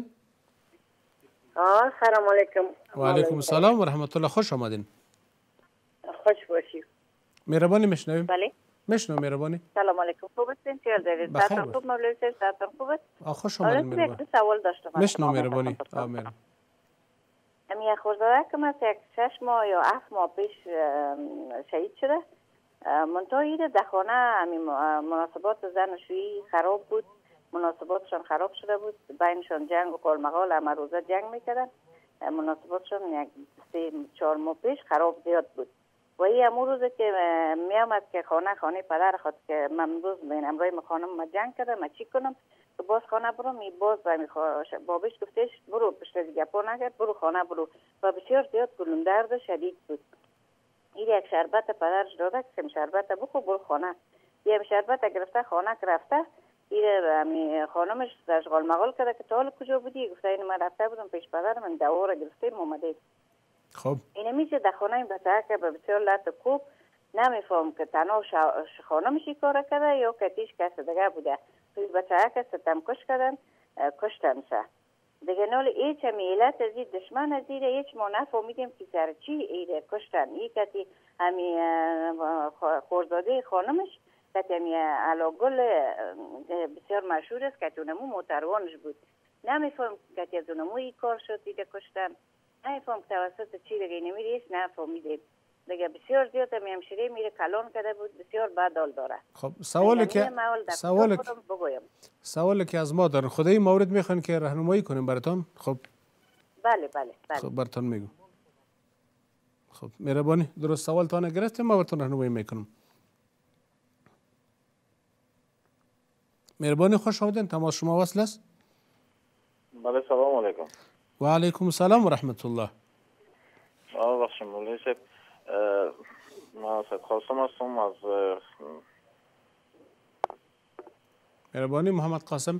سلام علیکم. و علیکم السلام و رحمت الله، خوش آمدین. خوش باشی. مهربانی میشنویم. بله میشنویم. مهربانی. سلام علیکم. خوب هستین؟ چه دارید؟ سلام خوب مولوی صاحب، سلام خوب است. خوش آمدین. مهربانی. یک سوال داشتم. میشنویم. مهربانی. آمین. امی خورده که من 6 ماه یا 7 ماه پیش شهید شده. منتهی در خانه مناسبات زن و شویی خراب بود، مناسباتشان خراب شده بود، بینشان جنگ و قالمقال همه روزه جنگ میکردن. مناسباتشان 3-4 ماه پیش خراب زیاد بود و این همون روزه که میامد که خانه پدر خود که من روز بینم رای خانم ما جنگ کردم، ما چی کنم که باز خانه برو می باز بابش گفتش برو پشت دیگه پا نگرد، برو خانه برو و بسیار زیاد گلوم درد شدید بود. این یک شربت پدرش داده که شربت بخور برو خانه. یک شربت گرفته خانه که رفته، این خانمش در اشغال مغال کرده که تا حال کجا بودی؟ گفته این من رفته بودم پیش پدر من دوا را گرفتیم اومده. خب این میشه در خانه این بچه که به بسیار لط کوب نمیفهم که تنها خانمشی کار کرده یا کتیش کسی دیگه بوده. توی بچه که ستم کش کردن کشتنشه دیگه. نال ایچ همی علت از این دشمن از این ایچ ما نفهمیدیم که سر چی ایده کشتن. ای کتی همی خورداده خانمش کتی همی علاقل بسیار مشهور است که اونمو موتروانش بود. نمیفهم کتی از اونمو ای کار شد ایده کشتن. نمیفهم که توسط چی دیگه نمیریش نفهمیدیم. دیگه بسیار زیاد همشیره میره کلان کرده بود، بسیار بد حال داره. خب سوالی که از ما دارن خدای مورد میخوان که راهنمایی کنیم براتون. خب بله بله بله. خب براتون میگم. خب مهربانی درست سوال تان گرفتیم، ما براتون راهنمایی میکنم. مهربانی خوش آمدین، تماس شما وصل است. بله سلام علیکم. و علیکم السلام و رحمت الله. بخشیم مولی صاحب، من سید قاسم هستم از مهربانی محمد قاسم.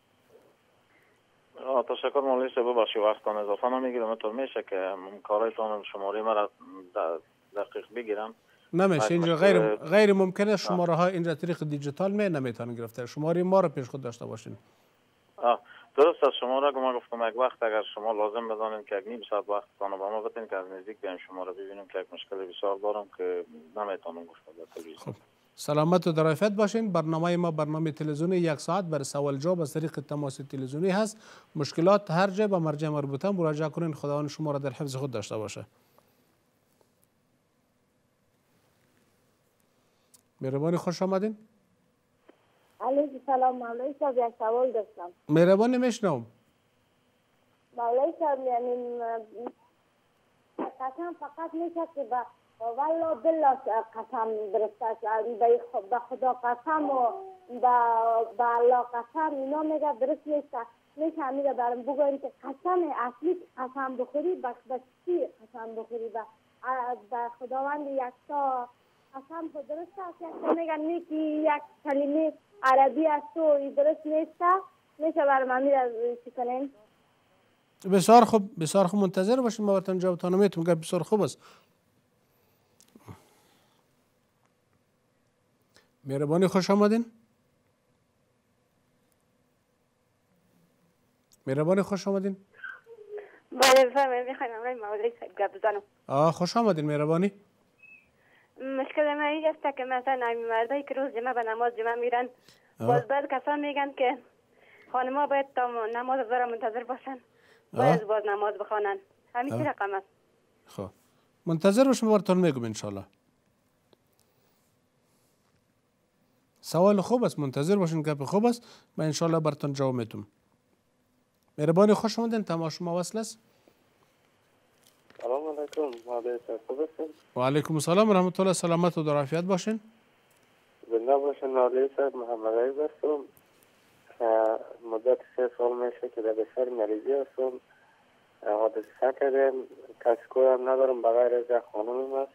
تشکر مولی صاحب، بخشی وقتان اضافه نمیگیرم. اینطور میشه که کارایتان شماره مرا دقیق بگیرم؟ نمیشه، اینجا غیر ممکنه. شماره ها اینجا طریق دیجیتال نمیتونن گرفته. شماره ما رو پیش خود داشته باشین. درست از شماره که ما گفتم یک وقت اگر شما لازم بدانیم که یک نیم ساعت وقتتان با ما بدین که از نزدیک بیایم شما رو ببینیم که یک مشکل بسیار دارم که نمیتونم گوش بدم تلویزیون. خب سلامت و در عافیت باشین. برنامه ما برنامه تلویزیونی 1 ساعت برای سوال جواب از طریق تماس تلویزیونی هست. مشکلات هر جا به مرجع مربوطه مراجعه کنین. خداوند شما را در حفظ خود داشته باشه. مهربانی خوش آمدین. علیکم سلام مولوی صاحب، یک سوال داشتم. مهربانی میشنوم. مولوی صاحب یعنی قسم فقط میشه که به والله بالله قسم درست است، به خدا قسم و به الله قسم اینا میگه درست نیست. میشه میگه برام بگوین که قسم اصلی قسم بخوری به چی قسم بخوری؟ به خداوند یکتا قسم خود درست است. یکتا میگن نیکی یک کلمه عربی است و درست نیست. میشه برام امیر چی کنیم؟ بسیار خوب، بسیار خوب، منتظر باشین ما براتون جوابتان میتونم که بسیار خوب است. مهربانی خوش آمدین. مهربانی خوش آمدین. بله بفرمایید، میخوایم امروز مولوی صاحب گپ بزنم. خوش آمدین مهربانی. مشکل من این است که مثلا مردایی که روز جمعه به نماز جمعه میرن، باز بعد کسان میگن که خانم‌ها باید تا نماز ظهر منتظر باشن، باید باز نماز بخوانن. همین چه رقم است؟ خب منتظر باشیم براتون میگم ان شاء الله. سوال خوب است، منتظر باشین، گپ خوب است، من ان شاء الله براتون جواب میدم. مهربانی خوش آمدین، تماس شما وصل است. سلام علیکم، خوب هستین؟ و علیکم السلام و رحمت الله. سلامت و در عافیت باشین. زنده باشین. مولوی صاحب محمد علی هستم. مدت 3 سال میشه که در بسیار مریضی هستم. حادثه کردم، کسکوی هم ندارم بغیر از یک خانومم است.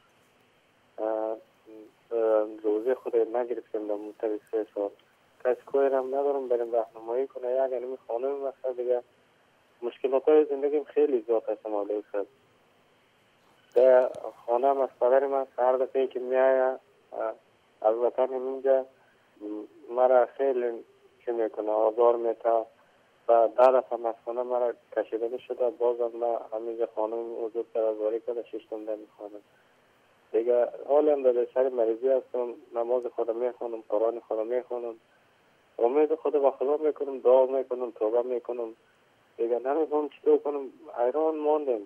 روزه خود نگرفتم در مدت 3 سال. کسکوی هم ندارم بریم راهنمایی کنه. یک اینمی خانومم است دیگه. مشکلات های زندگیم خیلی زیاد هست مولوی صاحب. در خانه هم از پدر من هر دفعه که میایه از وطن اینجا مرا خیلی چی میکنه، آزار میته و 10 دفعه از خانه مرا کشیده شده. بازم من همینجا خانم حضور طرفداری کرده 6 تنده میخوانم دیگه. حالم در سر مریضی هستم، نماز خودم میخوانم، قرآن خودم میخوانم، امید خود با خدا میکنم، دعا میکنم، توبه میکنم دیگه. نمیدونم چطور کنم، حیران ماندم.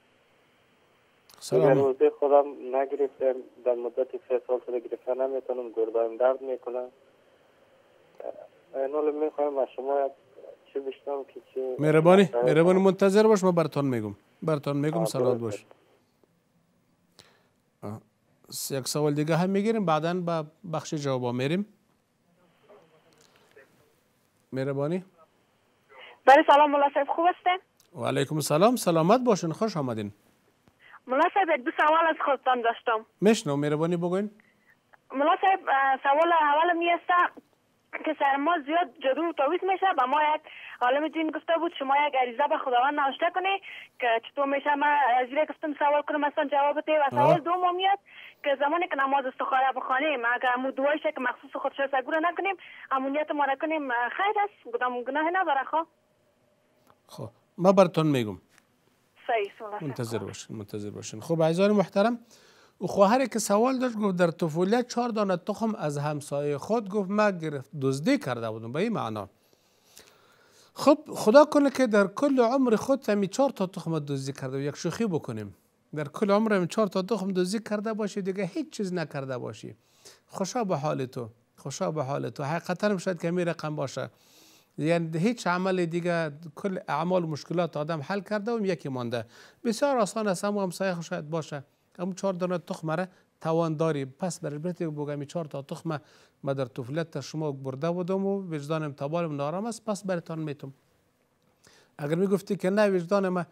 دیگه روزه خودم نگرفتم، در مدت 3 سال شده گرفته نمیتونم، گردایم درد میکنه. اینو میخوایم از شما چی بشنم که چی. مهربانی منتظر باش، ما براتون میگم. سلامت باش. یک سوال دیگه هم میگیریم، بعداً به بخش جوابا میریم. مهربانی. بله سلام مولا صاحب، خوب هستین؟ و علیکم السلام، سلامت باشین، خوش آمدین. مولا صاحب 2 سوال از خودتان داشتم. میشنو، مهربانی بگوین. مولا صاحب سوال اول میسته که سر ما زیاد جدو و تاویز میشه. به ما یک عالم دین گفته بود شما یک عریضه به خداوند نوشته کنی که چطور میشه. من از زیر گفتم سوال کنم مثلا جواب بده. و سوال دوم میاد که زمانی که نماز استخاره بخوانیم اگر امو دعایی که مخصوص خودش سگوره نکنیم، امونیت ما نکنیم، خیر است؟ بودم گناه نداره. خب ما براتون میگم. صحیح. منتظر باشین. خب عزیزان محترم، او خواهری که سوال داشت گفت در طفولیت 4 دانه تخم از همسایه خود گفت ما گرفت دزدی کرده بودم. به این معنا خب خدا کنه که در کل عمر خود همین 4 تا تخم دزدی کرده و یک شوخی بکنیم. در کل عمرم 4 تا تخم دزدی کرده باشی، دیگه هیچ چیز نکرده باشی، خوشا به حال تو، خوشا به حال تو. حقیقتا شاید کمی رقم باشه، یعنی هیچ عمل دیگه کل اعمال مشکلات آدم حل کرده و یکی مانده. بسیار آسان است، اما همسایه شاید باشه اما 4 دانه تخم را توان داری، پس برای برتی بگم 4 تا تخم ما در طفولیت شما برده بودم و وجدانم تبالم نارام است، پس برتان میتم. اگر میگفتی که نه وجدان ما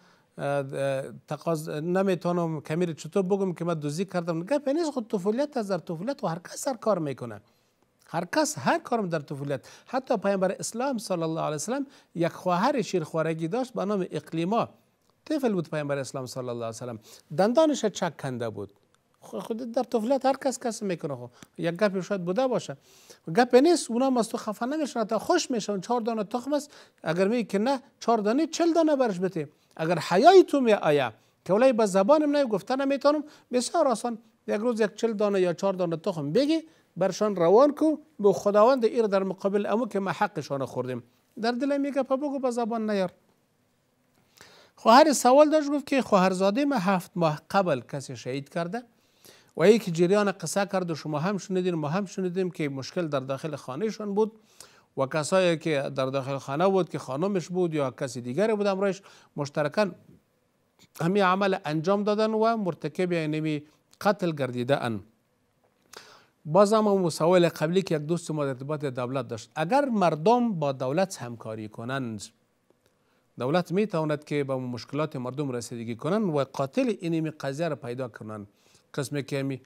نمیتونم کمی چطور بگم که من دزدی کردم، گپ نیست. خود طفولیت از در طفولیت و هر کس هر کار میکنه، هر کس هر کارم در طفولیت. حتی پیامبر اسلام صلی الله علیه و سلم یک خواهر شیرخوارگی داشت به نام اقلیما، طفل بود پیامبر اسلام صلی الله علیه و سلم، دندانش چک کنده بود. خود در طفولیت هر کس میکنه. خب یک گپی شاید بوده باشه، گپ نیست. اونا از تو خفه نمیشن، تا خوش میشن. 4 دانه تخم است، اگر میگی که نه 4 دانه 40 دانه برش بده. اگر حیای تو می آیا که ولای به زبانم نه گفتن نمیتونم، بسیار آسان یک روز یک 40 دانه یا 4 دانه تخم بگی برشان روان کو به خداوند ایر در مقابل امو که ما حقشان خوردیم. در دل میگه پا بگو به زبان نیار. خواهر سوال داشت، گفت که خواهرزاده ما 7 ماه قبل کسی شهید کرده و یکی جریان قصه کرد و شما هم شنیدین، ما هم شنیدیم که مشکل در داخل خانهشان بود و کسایی که در داخل خانه بود که خانمش بود یا کسی دیگری بود امرایش مشترکاً همین عمل انجام دادن و مرتکب اینمی قتل گردیده ان. باز هم سوال قبلی که یک دوست ما در ارتباط دولت داشت، اگر مردم با دولت همکاری کنند، دولت می تواند که به مشکلات مردم رسیدگی کنند و قاتل اینمی قضیه را پیدا کنند. قسم که می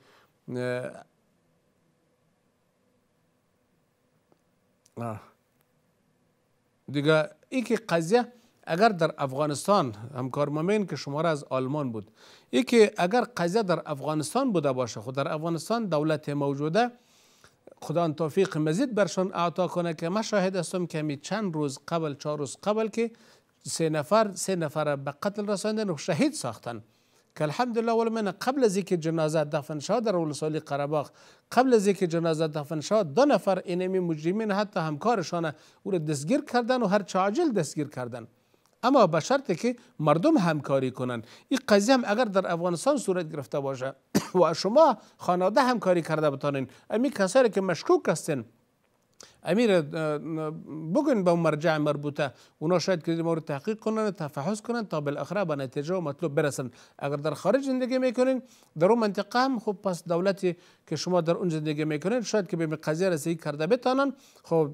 دیگه ای که قضیه اگر در افغانستان همکار مامین که شماره از آلمان بود، ای که اگر قضیه در افغانستان بوده باشه، خود در افغانستان دولت موجوده خدا توفیق مزید برشان اعطا کنه که من شاهد هستم که می چند روز قبل 4 روز قبل که 3 نفر به قتل رساندن و شهید ساختن که الحمدلله. ولی من قبل از اینکه جنازه دفن شد در ولسوالی قره‌باغ، قبل از اینکه جنازه دفن شد 2 نفر اینمی مجرمین حتی همکارشان او را دستگیر کردن و هر عاجل دستگیر کردن، اما به شرطی که مردم همکاری کنند. این قضیه هم اگر در افغانستان صورت گرفته باشه و شما خانواده همکاری کرده بتانین، امی کسایی که مشکوک هستین امیر بگن با مرجع مربوطه، اونا شاید که مورد تحقیق کنن، تفحص کنن تا بالاخره به نتیجه و مطلوب برسن. اگر در خارج زندگی میکنین در اون منطقه هم، خب پس دولتی که شما در اون زندگی میکنین شاید که به قضیه رسیدگی کرده بتانن. خب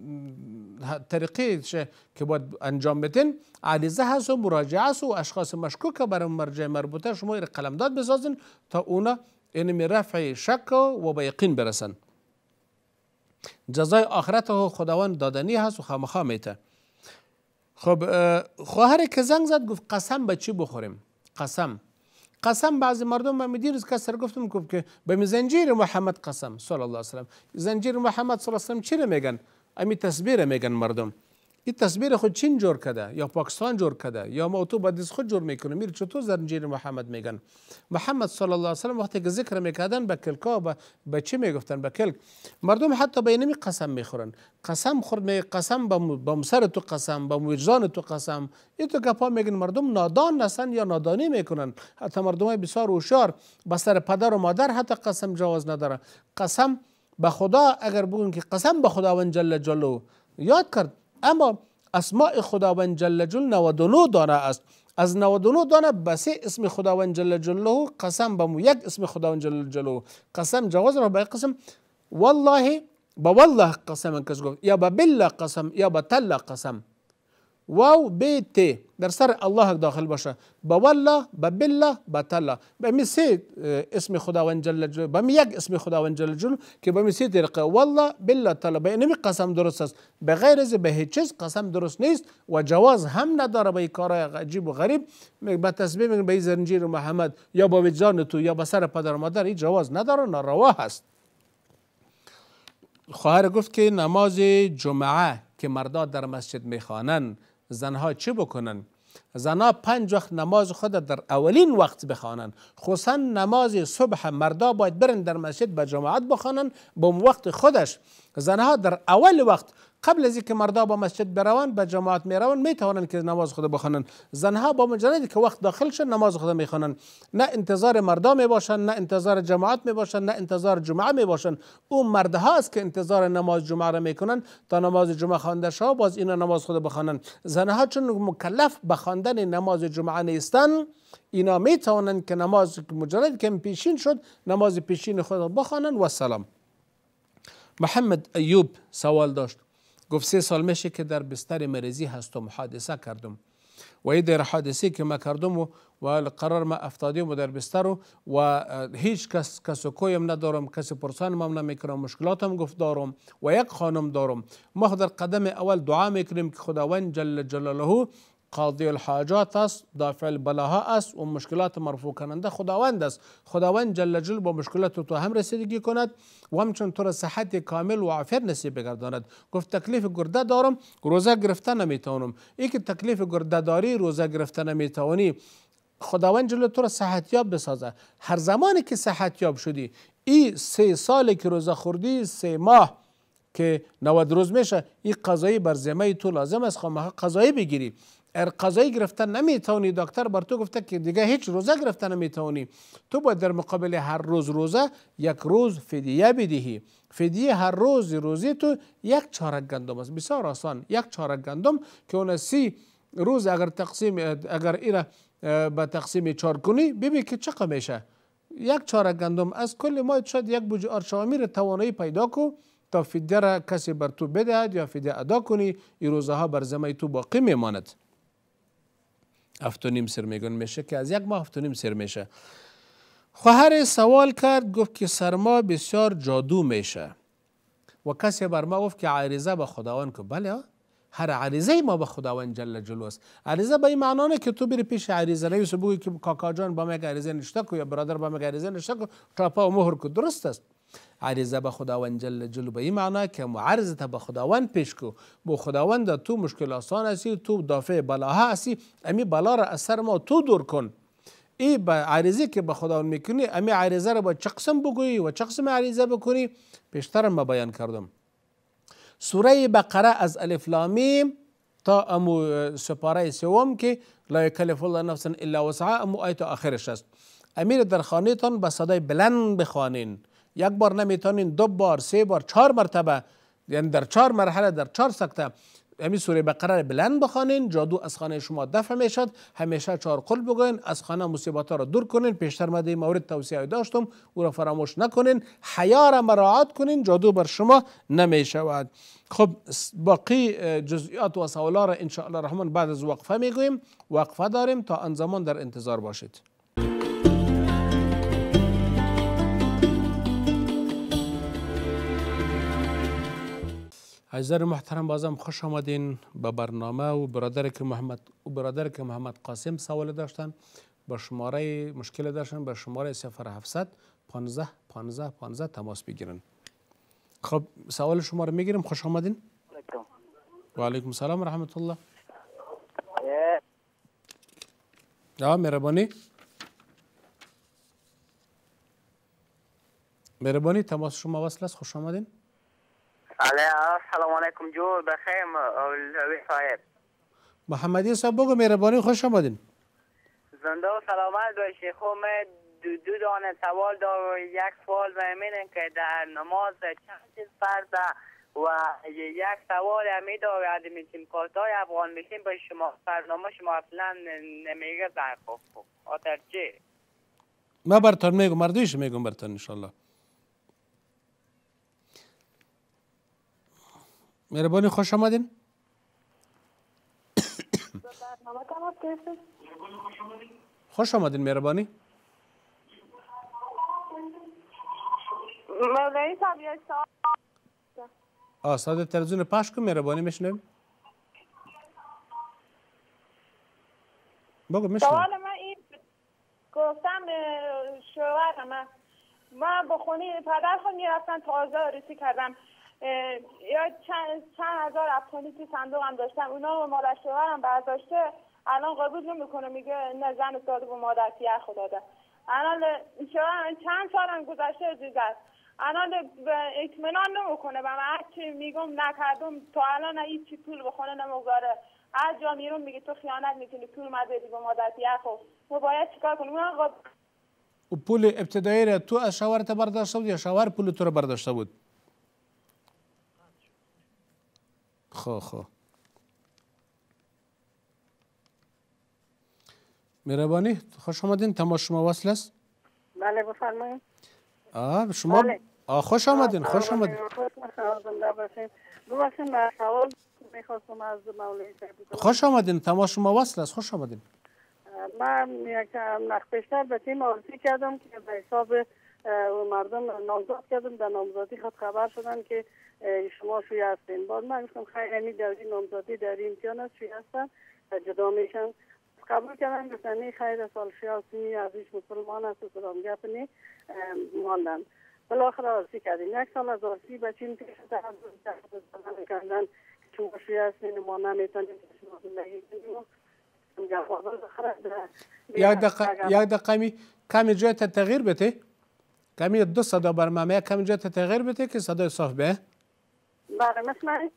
طریقی که باید انجام بدین عریضه هست و مراجعه است و اشخاص مشکوک برای مرجع مربوطه شما این قلمداد بسازین تا اونا این رفع شک و به یقین برسن. جزای آخرت خداوند دادنی هست و خامخا میته. خب خواهر که زنگ زد گفت قسم به چی بخوریم؟ قسم بعضی مردم من میدیروز کسر گفتم که به زنجیر محمد قسم صلی الله علیه و سلم. زنجیر محمد صلی الله علیه و سلم چی رو میگن؟ امی تصویر میگن مردم. این تصویر خود چین جور کرده یا پاکستان جور کرده یا ما تو بعد خود جور میکنه. میره چطور زنجیر محمد میگن؟ محمد صلی الله علیه و سلم وقتی که ذکر میکردن به کلکا به چی میگفتن؟ به کلک. مردم حتی به اینمی قسم میخورن. قسم خورد می قسم با سر تو قسم، با وجدان تو قسم. این تو گپا میگن مردم نادان هستن یا نادانی میکنن. حتی مردم بسیار هوشیار به سر پدر و مادر حتی قسم جواز نداره. قسم به خدا اگر بگن که قسم به خداوند جل جلاله یاد کرد، اما اسماء خداوند جل جلاله 99 دانه است. از 99 دانه به 3 اسم خداوند جل جلاله قسم به 1 اسم خداوند جل جلاله قسم جواز را به قسم والله با والله قسم کس گفت یا به بالله قسم یا به تله قسم واو بیت در سر الله داخل باشه با والله با بالله با تله به می 3 اسم خداوند جل جلاله به 1 اسم خداوند جل جلاله که به می 3 طریقه والله بالله تله به اینمی قسم درست است. به غیر از به هیچ چیز قسم درست نیست و جواز هم نداره. به کارهای عجیب و غریب به تسبیح میگن به زنجیر محمد یا با وجدان تو یا به سر پدر و مادر این جواز نداره، ناروا هست. خواهر گفت که نماز جمعه که مردا در مسجد میخوانن زنها چه بکنن؟ زنها 5 وقت نماز خود در اولین وقت بخوانن، خصوصا نماز صبح مردا باید برن در مسجد به جماعت بخوانن به وقت خودش. زنها در اول وقت قبل از اینکه مردا با مسجد بروند به جماعت میروند میتوانند که نماز خود بخوانند. زنها با مجردی که وقت داخل شد نماز خود میخوانند، نه انتظار مردا میباشند، نه انتظار جماعت میباشند، نه انتظار جمعه میباشند. اون مردها است که انتظار نماز جمعه را میکنند تا نماز جمعه خوانده شود باز اینا نماز خود بخوانند. زنها چون مکلف به خواندن نماز جمعه نیستند، اینا میتوانند که نماز مجرد که پیشین شد نماز پیشین خود بخوانند. و سلام. محمد ایوب سوال داشت، گفت 3 سال میشه که در بستر مریضی هستم، حادثه کردم و این در حادثه که ما کردم و قرار ما افتادیم در بستر و هیچ کس کویم ندارم، کسی پرسانم هم نمیکنم، مشکلاتم گفت دارم و یک خانم دارم. ما در قدم اول دعا میکنیم که خداوند جل جلاله قاضی الحاجات است، دافع البلاها است و مشکلات مرفوع کننده خداوند است. خداوند جل جلاله با مشکلات تو هم رسیدگی کند و همچنین تو را صحت کامل و عافیت نصیب بگرداند. گفت تکلیف گرده دارم، روزه گرفتن نمیتونم. این که تکلیف گرده داری، روزه گرفتن نمیتونی، خداوند جل تو را صحتیاب بسازه. هر زمانی که صحتیاب شدی، این 3 سالی که روزه خوردی، 3 ماه که 90 روز میشه، این قضایی بر ذمه تو لازم است خواهی قضایی بگیری. اگر قضایی گرفتن نمیتونی، دکتر بر تو گفته که دیگه هیچ روزه گرفتن نمیتونی، تو باید در مقابل هر روز روزه 1 روز فدیه بدهی. فدیه هر روز روزی تو 1 چارک گندم است. بسیار آسان، 1 چارک گندم که اون 30 روز اگر اینا به تقسیم 4 کنی ببین که چقدر میشه. 1 چارک گندم از کل ما شاید 1 بوجه آرشامی را توانایی پیدا کو تا فدیه را کسی بر تو بدهد یا فدیه ادا کنی، این روزه ها بر ذمه تو باقی میماند. 7.5 سر میگن میشه که از 1 ماه 7.5 سر میشه. خواهر سوال کرد، گفت که سرما بسیار جادو میشه و کسی بر ما گفت که عریضه به خداوند که بله، هر عریضه ما به خداوند جل جلاله است. عریضه به این معنا نه که تو بری پیش عریضه نویس و بگی که کاکا جان با من عریضه نشته کو یا برادر با من عریضه نشته کو، ټاپه و مهر کو. درست است. عریضه به خداوند جل جلاله به این معنا که معرضت به خداوند پیش کو، با خداوند تو مشکل آسان هستی، تو دافع بلاها هستی، امی بلا را از سر ما تو دور کن. این به عریضه که به خداوند میکنی، امی عریضه را با چه قسم بگویی و چه قسم عریضه بکنی پیشتر ما بیان کردم. سوره بقره از الف لام میم تا امو سپاره 3 که لا یکلف الله نفسا الا وسعها، امو آیت آخرش است. امیر در خانه تان به صدای بلند بخوانین. 1 بار نمیتونین، 2 بار، 3 بار، 4 مرتبه، یعنی در 4 مرحله، در 4 سکته همین سوره بقره بلند بخوانین. جادو از خانه شما دفع میشد. همیشه 4 قل بگوین، از خانه مصیبت ها را دور کنین. پیشتر مده مورد توصیه داشتم، او را فراموش نکنین. حیا را مراعات کنین، جادو بر شما نمیشود. خب باقی جزئیات و سوالا را ان شاء الله الرحمن بعد از وقفه میگویم. وقفه داریم، تا آن زمان در انتظار باشید. عزیزان محترم، بازم خوش آمدین به برنامه. و برادر که محمد قاسم سوال داشتن، با شماره مشکل داشتن، با شماره 0700 15 15 15 تماس بگیرن. خب سوال شما رو میگیریم. خوش آمدین. و علیکم السلام و رحمت الله. مهربانی تماس شما وصل است. خوش آمدین. السلام علیکم. جور بخیر اولوی صاحب. محمدی صاحب بگو مهربانی. خوش آمدین. زنده و سلامت باشی. خب من دو دانه سوال دارم. 1 سوال بهمینه که در نماز چند چیز فرضه و 1 سوال همی داره ادمی تیم کارتای افغان میشیم به شما برنامه شما اصلا نمیگه در خوب آتر چی؟ ما برتان میگم، مردویش میگم برتان انشالله. مهربانی خوش آمدین. خوش آمدین مهربانی. مولوی صاحب یک سوال. صدای تلویزیون پخش کن مهربانی میشنویم. بگو میشنویم. سوال من این گفتم شوهرم من به خونه پدر خود میرفتم تازه آریسی کردم یا چند هزار افغانی تو صندوقم داشتم، اونا مادر شوهرم برداشته الان قبول نمیکنه، میگه نه زن ساده به مادر تیه خدا ده. الان شوهرم چند سالم گذشته دیگر الان اطمینان نمیکنه و من هرچی میگم نکردم تا الان هیچ پول بخونه نمیگذاره. هر جا میرم میگه تو خیانت میکنی پول مدادی به مادر یخو. ما باید چیکار کنیم؟ و پول ابتدایی را تو از شوهرت برداشته بود یا شوهر پول تو را برداشته بود؟ خب مهربانی خوش آمدین. تماس شما وصل است؟ بله بفرمایید. شما بله. خوش آمدین. خوش آمدین. سوال میخواستم از مولوی صاحب. خوش آمدین. تماس شما وصل است. خوش آمدین. من یک وقت پیشتر به تیم آرزی کردم که به حساب مردم نامزد کردم. در نامزدی خود خبر شدن که شما شیعه هستین. بعد من گفتم خیلی یعنی در این نامزدی در این امتحان است شیعه هستن جدا میشن. قبول کردن گفتن خیر سال شیعه هستی ازش مسلمان هست و سلام گپ نی ماندن. بالاخره آرزی کردیم. یک سال از آرزی به چین پیش کردن شما شیعه هستین ما نمیتونیم شما زندگی کنیم. یک دقیقه کمی جایت تغییر بده. کمی 2 صدا برنامه کمی جایت تغییر بده که صدای صاف به. بله مثل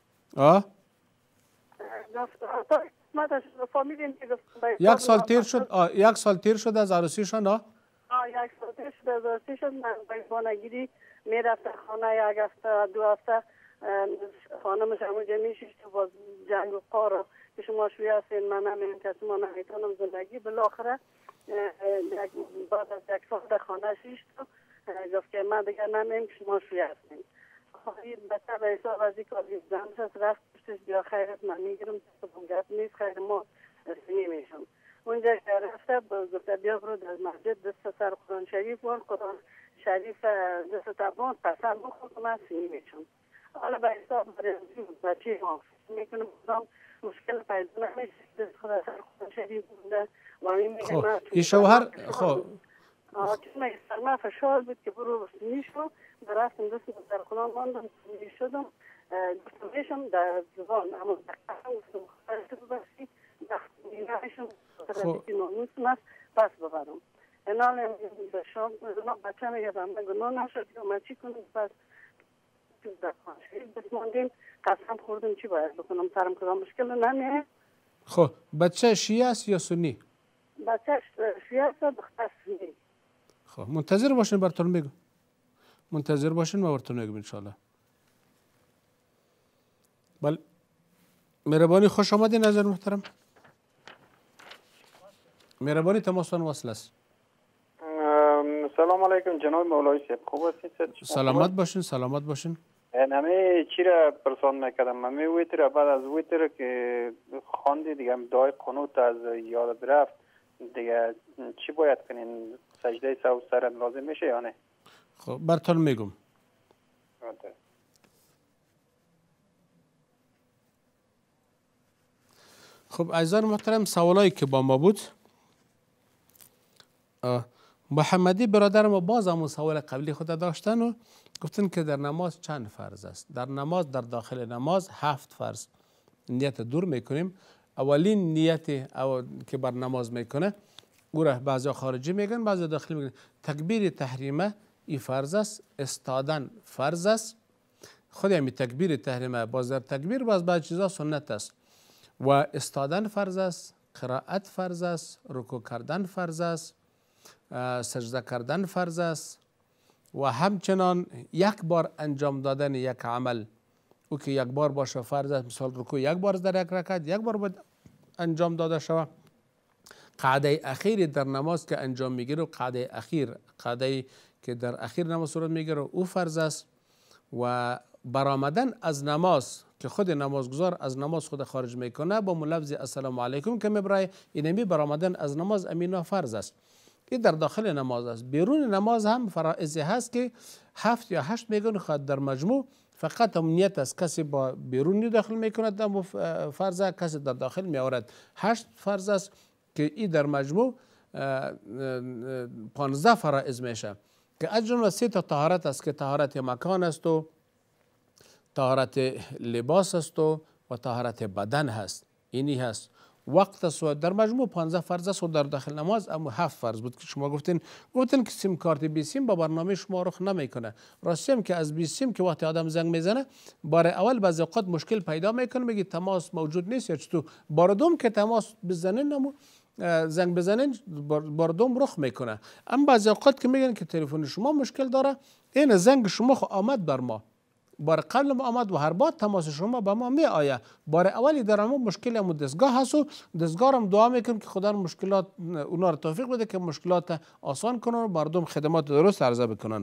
یک سال تیر شد. یک سال تیر شد از عروسیشان. یک سال تیر شد از عروسیشان. من به بانگیری میرفته خانه یک هفته 2 هفته خانمش همونجا میشیش تو باز جنگ و قار که شما شویه هستین من نمیم کسی ما نمیتونم زندگی. بالاخره بعد از 1 سال در خانه شیش تو گفت که من دیگر نمیم که شما شویه هستین. خواهید بچه به حساب از این کار زمش هست رفت پشتش بیا خیرت من میگیرم گفت نیست خیر ما رسمی میشم. اونجا که رفته گفته بیا برو در مسجد دست سر قرآن شریف بان قرآن شریف دست تبان قسم بخور که من سنی میشم. حالا به حساب بچه ما میکنم مشکل پیدا نمیشه دست خدا سر قرآن شریف بونده و این میگه این شوهر خب چون من فشار بود که برو سنی شو رفتم دست در قرآن ماندم سنی شدم گفتم میشم در زبان اما در قسم گفتم خواهد ببخشی نمیشم که ناموس است پس ببرم. اینال به شام بچه میگه من گناه نشد یا من چی کنم پس در قرآن شریف بسماندیم قسم خوردم چی باید بکنم سرم کدام مشکل نمیه. خب بچه شیعه است یا سنی؟ بچه شیعه است دختر سنی. خب منتظر باشین براتون میگم. منتظر باشین ما براتون میگم انشالله. بله مهربانی خوش آمدین ناظر محترم. مهربانی تماسون وصل است. سلام علیکم جناب مولوی صاحب. خوب هستید؟ سلامت باشین. سلامت باشین. نمی چی را پرسان میکردم نمی ویتر بعد از ویتر که خواندی دیگه دعای قنوت از یاد رفت دیگه چی باید کنین؟ سجده سهو سر لازم میشه یا نه؟ خب براتون میگم. خب عزیزان محترم سوالایی که با ما بود محمدی برادر ما باز همون سوال قبلی خود داشتن و گفتن که در نماز چند فرض است. در نماز در داخل نماز 7 فرض نیت دور میکنیم. اولین نیت که بر نماز میکنه او را بعضی خارجی میگن بعضی داخلی میگن. تکبیر تحریمه این فرض است. استادن فرض است. خود همین تکبیر تحریمه باز در تکبیر باز بعضی چیزا سنت است و استادن فرض است. قرائت فرض است. رکوع کردن فرض است. سجده کردن فرض است و همچنان یک بار انجام دادن یک عمل او که یک بار باشه فرض است. مثال رکوع یک بار در یک رکعت یک بار باید انجام داده شود. قعده اخیر در نماز که انجام میگیره قعده اخیر قعده که در اخیر نماز صورت میگیره او فرض است و برآمدن از نماز که خود نمازگزار از نماز خود خارج میکنه با لفظ السلام علیکم که برای اینمی برآمدن از نماز امینا فرض است. این در داخل نماز است. بیرون نماز هم فرائضی هست که 7 یا 8 میگن خود در مجموع فقط هم نیت است. کسی با بیرونی داخل میکند اما فرض است. کسی در داخل میآورد 8 فرض است که این در مجموع 15 فرائض میشه که از جمله 3 تا طهارت است که طهارت مکان است و طهارت لباس است و طهارت بدن هست. اینی هست وقت است و در مجموع 15 فرض است و در داخل نماز اما 7 فرض بود که شما گفتین که سیم کارت بی سیم با برنامه شما رخ نمیکنه. راستی هم که از بی سیم که وقتی آدم زنگ میزنه بار اول بعضی اوقات مشکل پیدا میکنه، میگه تماس موجود نیست یا چطور. بار دوم که تماس بزنین نمو زنگ بزنین بار دوم رخ میکنه. اما بعضی اوقات که میگن که تلفن شما مشکل داره، این زنگ شما خو آمد بر ما، بار قبل ما آمد و هر بار تماس شما به ما می آید. بار اولی در ما مشکل هم دستگاه هست و دستگاه هم دعا میکنم که خدا مشکلات اونا رو توفیق بده که مشکلات آسان کنن و مردم خدمات درست عرضه بکنن.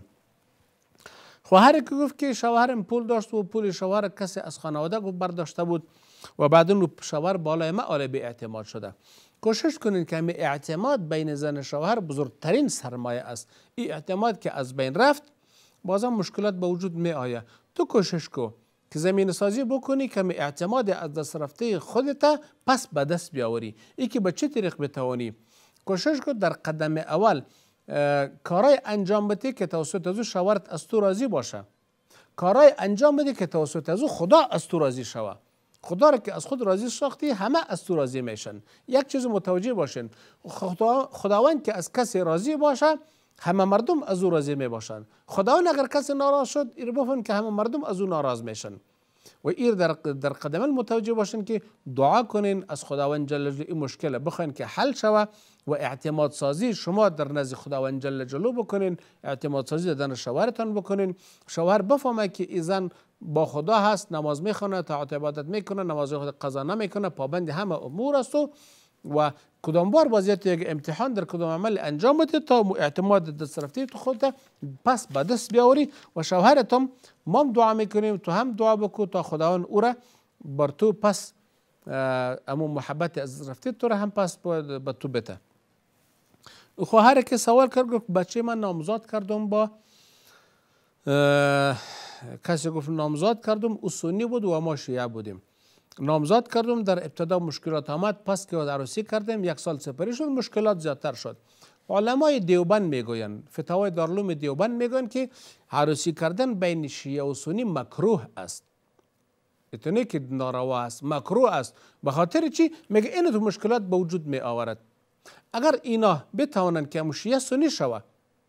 خواهر که گفت که شوهرم پول داشت و پول شوهر کسی از خانواده برداشته بود و بعد اون شوهر بالای ما آله به اعتماد شده. کوشش کنین که همین اعتماد بین زن شوهر بزرگترین سرمایه است. این اعتماد که از بین رفت بازم مشکلات به وجود می آید. تو کوشش کو که زمین سازی بکنی که اعتماد از دست رفته خودت پس به دست بیاوری. ای که به چه طریق بتوانی؟ کوشش کو در قدم اول کارای انجام بدی که توسط از شوهرت از تو راضی باشه. کارای انجام بدی که توسط از خدا از تو راضی شوه. خدا را که از خود راضی ساختی همه از تو راضی میشن. یک چیز متوجه باشین، خداوند که از کسی راضی باشه همه مردم از او راضی می باشن. خداوند اگر کسی ناراض شد ایر بفهمن که همه مردم از او ناراض میشن. و ایر در قدم متوجه باشین که دعا کنین از خداوند جل جلاله این مشکل بخواین که حل شوه و اعتماد سازی شما در نزد خداوند جل جلاله بکنین، اعتماد سازی در شوهرتان بکنین. شوهر بفهمه که این زن با خدا هست، نماز میخونه، طاعت عبادت میکنه، نماز خود قضا نمیکنه، پابند همه امور است و کدام بار وضعیت یک امتحان در کدام عمل انجام بده تا اعتماد دست رفته تو خودت پس به دست بیاوری. و شوهرتم ما هم دعا میکنیم تو هم دعا بکو تا خداوند او را بر تو پس امو محبت از رفته تو را هم پس به تو بده. خواهر که سوال کرد گفت بچه من نامزاد کردم با کسی گفت نامزاد کردم او سنی بود و ما شیعه بودیم. نامزاد کردم در ابتدا مشکلات آمد، پس که عروسی کردیم 1 سال سپری شد مشکلات زیادتر شد. علمای دیوبند میگویند، فتاوای دارالعلوم دیوبند میگویند که عروسی کردن بین شیعه و سنی مکروه است. اتنه که ناروا است، مکروه است. به خاطر چی؟ میگه این تو مشکلات به وجود می آورد. اگر اینا بتوانند که شیعه سنی شود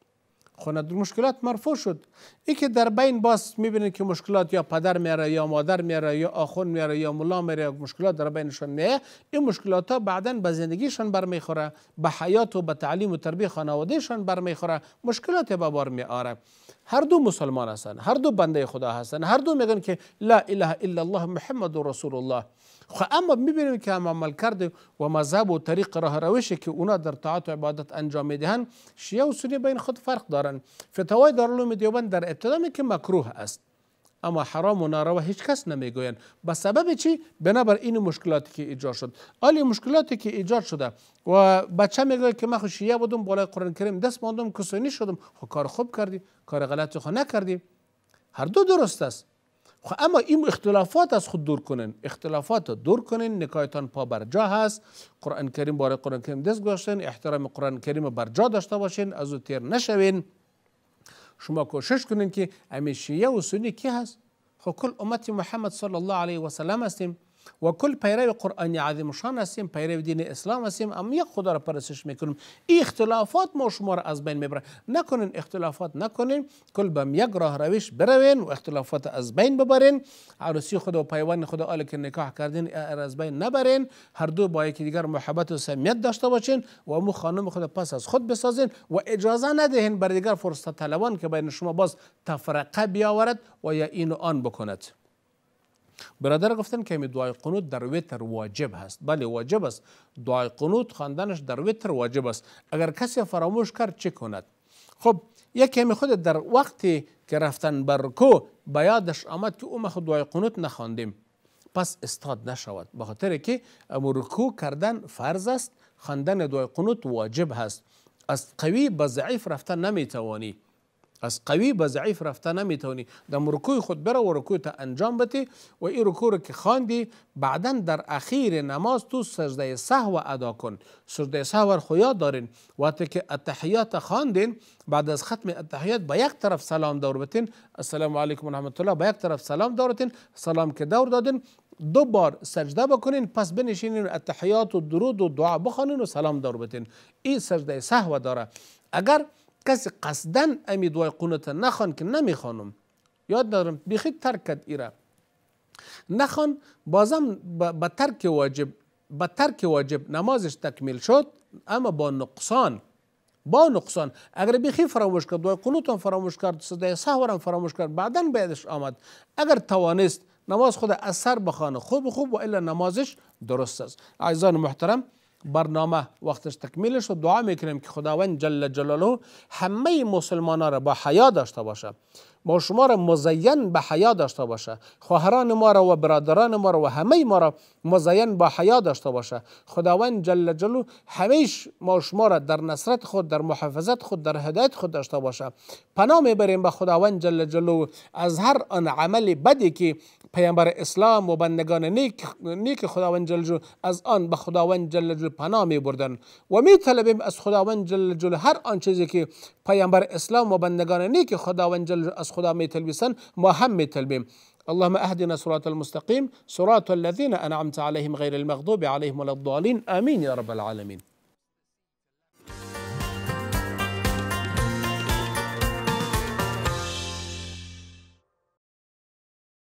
خود مشکلات مرفوع شد. ای که در بین باز میبینید که مشکلات یا پدر میاره یا مادر میاره یا آخون میاره یا ملا میاره یا مشکلات در بینشون میه، این مشکلات ها بعدا به زندگیشون برمیخوره، به حیات و به تعلیم و تربیت خانوادهشون برمیخوره، مشکلات به بار میاره. هر دو مسلمان هستن، هر دو بنده خدا هستن، هر دو میگن که لا اله الا الله محمد رسول الله. اما میبینیم که هم عمل کرده و مذهب و طریق راه روشی که اونا در طاعت و عبادت انجام میدهن شیعه و سنی بین خود فرق دارن. فتاوای دارالعلوم دیوبند در ابتدا میگه مکروه است، اما حرام و ناروا هیچ کس نمیگوین. به سبب چی؟ بنابر این مشکلاتی که ایجاد شد. آلی مشکلاتی که ایجاد شده و بچه میگه که من شیعه بودم بالای قرآن کریم دست ماندم که سنی شدم. خب کار خوب کردی، کار غلطی خود نکردی. هر دو درست است. اما این اختلافات از خود دور کنین، اختلافات دور کنین، نکایتان پا بر جا هست. قرآن کریم باره قرآن کریم دست گذاشتین، احترام قرآن کریم بر جا داشته باشین، از او تیر نشوین. شما کوشش کنین که امی شیعه و سنی کی هست؟ خب کل امت محمد صلی الله علیه و سلم هستیم و کل پیرو قرآن عظیم شان هستیم، پیرو دین اسلام هستیم، اما یک خدا را پرستش میکنیم. این اختلافات ما شما را از بین میبره. نکنین اختلافات نکنین، کل بم یک راه روش بروین و اختلافات از بین ببرین. عروسی خدا و پیوند خدا آل که نکاح کردین از بین نبرین. هر دو با یکی دیگر محبت و صمیمیت داشته باشین و مو خانم خدا پس از خود بسازین و اجازه ندهین بر دیگر فرصت طلبان که بین شما باز تفرقه بیاورد و یا این و آن بکند. برادر گفتن که دعای قنوت در وتر واجب هست. بله واجب است. دعای قنوت خواندنش در وتر واجب است. اگر کسی فراموش کرد چه کند؟ خب یکی خود در وقتی که رفتن بر رکوع به یادش آمد که او خود دعای قنوت نخواندیم، پس استاد نشود. به خاطر که رکوع کردن فرض است، خواندن دعای قنوت واجب هست. از قوی به ضعیف رفتن نمیتوانی. از قوی به ضعیف رفته نمیتونی. در رکوع خود بره و رکوع تا انجام بدی و این رکوع رو که خواندی بعدا در اخیر نماز تو سجده سهو ادا کن. سجده سهو رو یاد دارین وقتی که التحیات خواندین بعد از ختم التحیات به یک طرف سلام دور بتین، السلام علیکم و رحمت الله، به یک طرف سلام دورتین، سلام که دور دادین 2 بار سجده بکنین، پس بنشینین اتحیات و درود و دعا بخوانین و سلام دار بتین. این سجده سهو داره. اگر کسی قصدن امی دعای قنوت نخوان که نمیخوانم، یاد دارم بیخی ترک کرد ایره نخوان، بازم به ترک واجب نمازش تکمیل شد، اما با نقصان. اگر بیخی فراموش کرد، دعای قنوت هم فراموش کرد، سجده سهو هم فراموش کرد، بعدا بعدش آمد، اگر توانست نماز خود از سر بخوانه خوب و الا نمازش درست است. عزیزان محترم، برنامه وقتش تکمیل شد. دعا میکنیم که خداوند جل جلاله همه مسلمانان را با حیا داشته باشه، ما شما را مزین به حیا داشته باشه، خواهران ما را و برادران ما را و همه ما را مزین با حیا داشته باشه. خداوند جل جلاله همیشه ما شما را در نصرت خود، در محافظت خود، در هدایت خود داشته باشه. پناه میبریم به خداوند جل جلاله از هر آن عمل بدی که پیامبر اسلام و بندگان نیک خداوند جل جلاله از آن به خداوند جل جلاله پناه میبردن و میطلبیم از خداوند جل جلاله هر آن چیزی که پیامبر اسلام و بندگان نیک خداوند جل جلاله از خدا میطلبیدن ما هم میطلبیم. اللهم اهدنا صراط المستقيم صراط الذين انعمت عليهم غير المغضوب عليهم ولا الضالين. امين يا رب العالمين.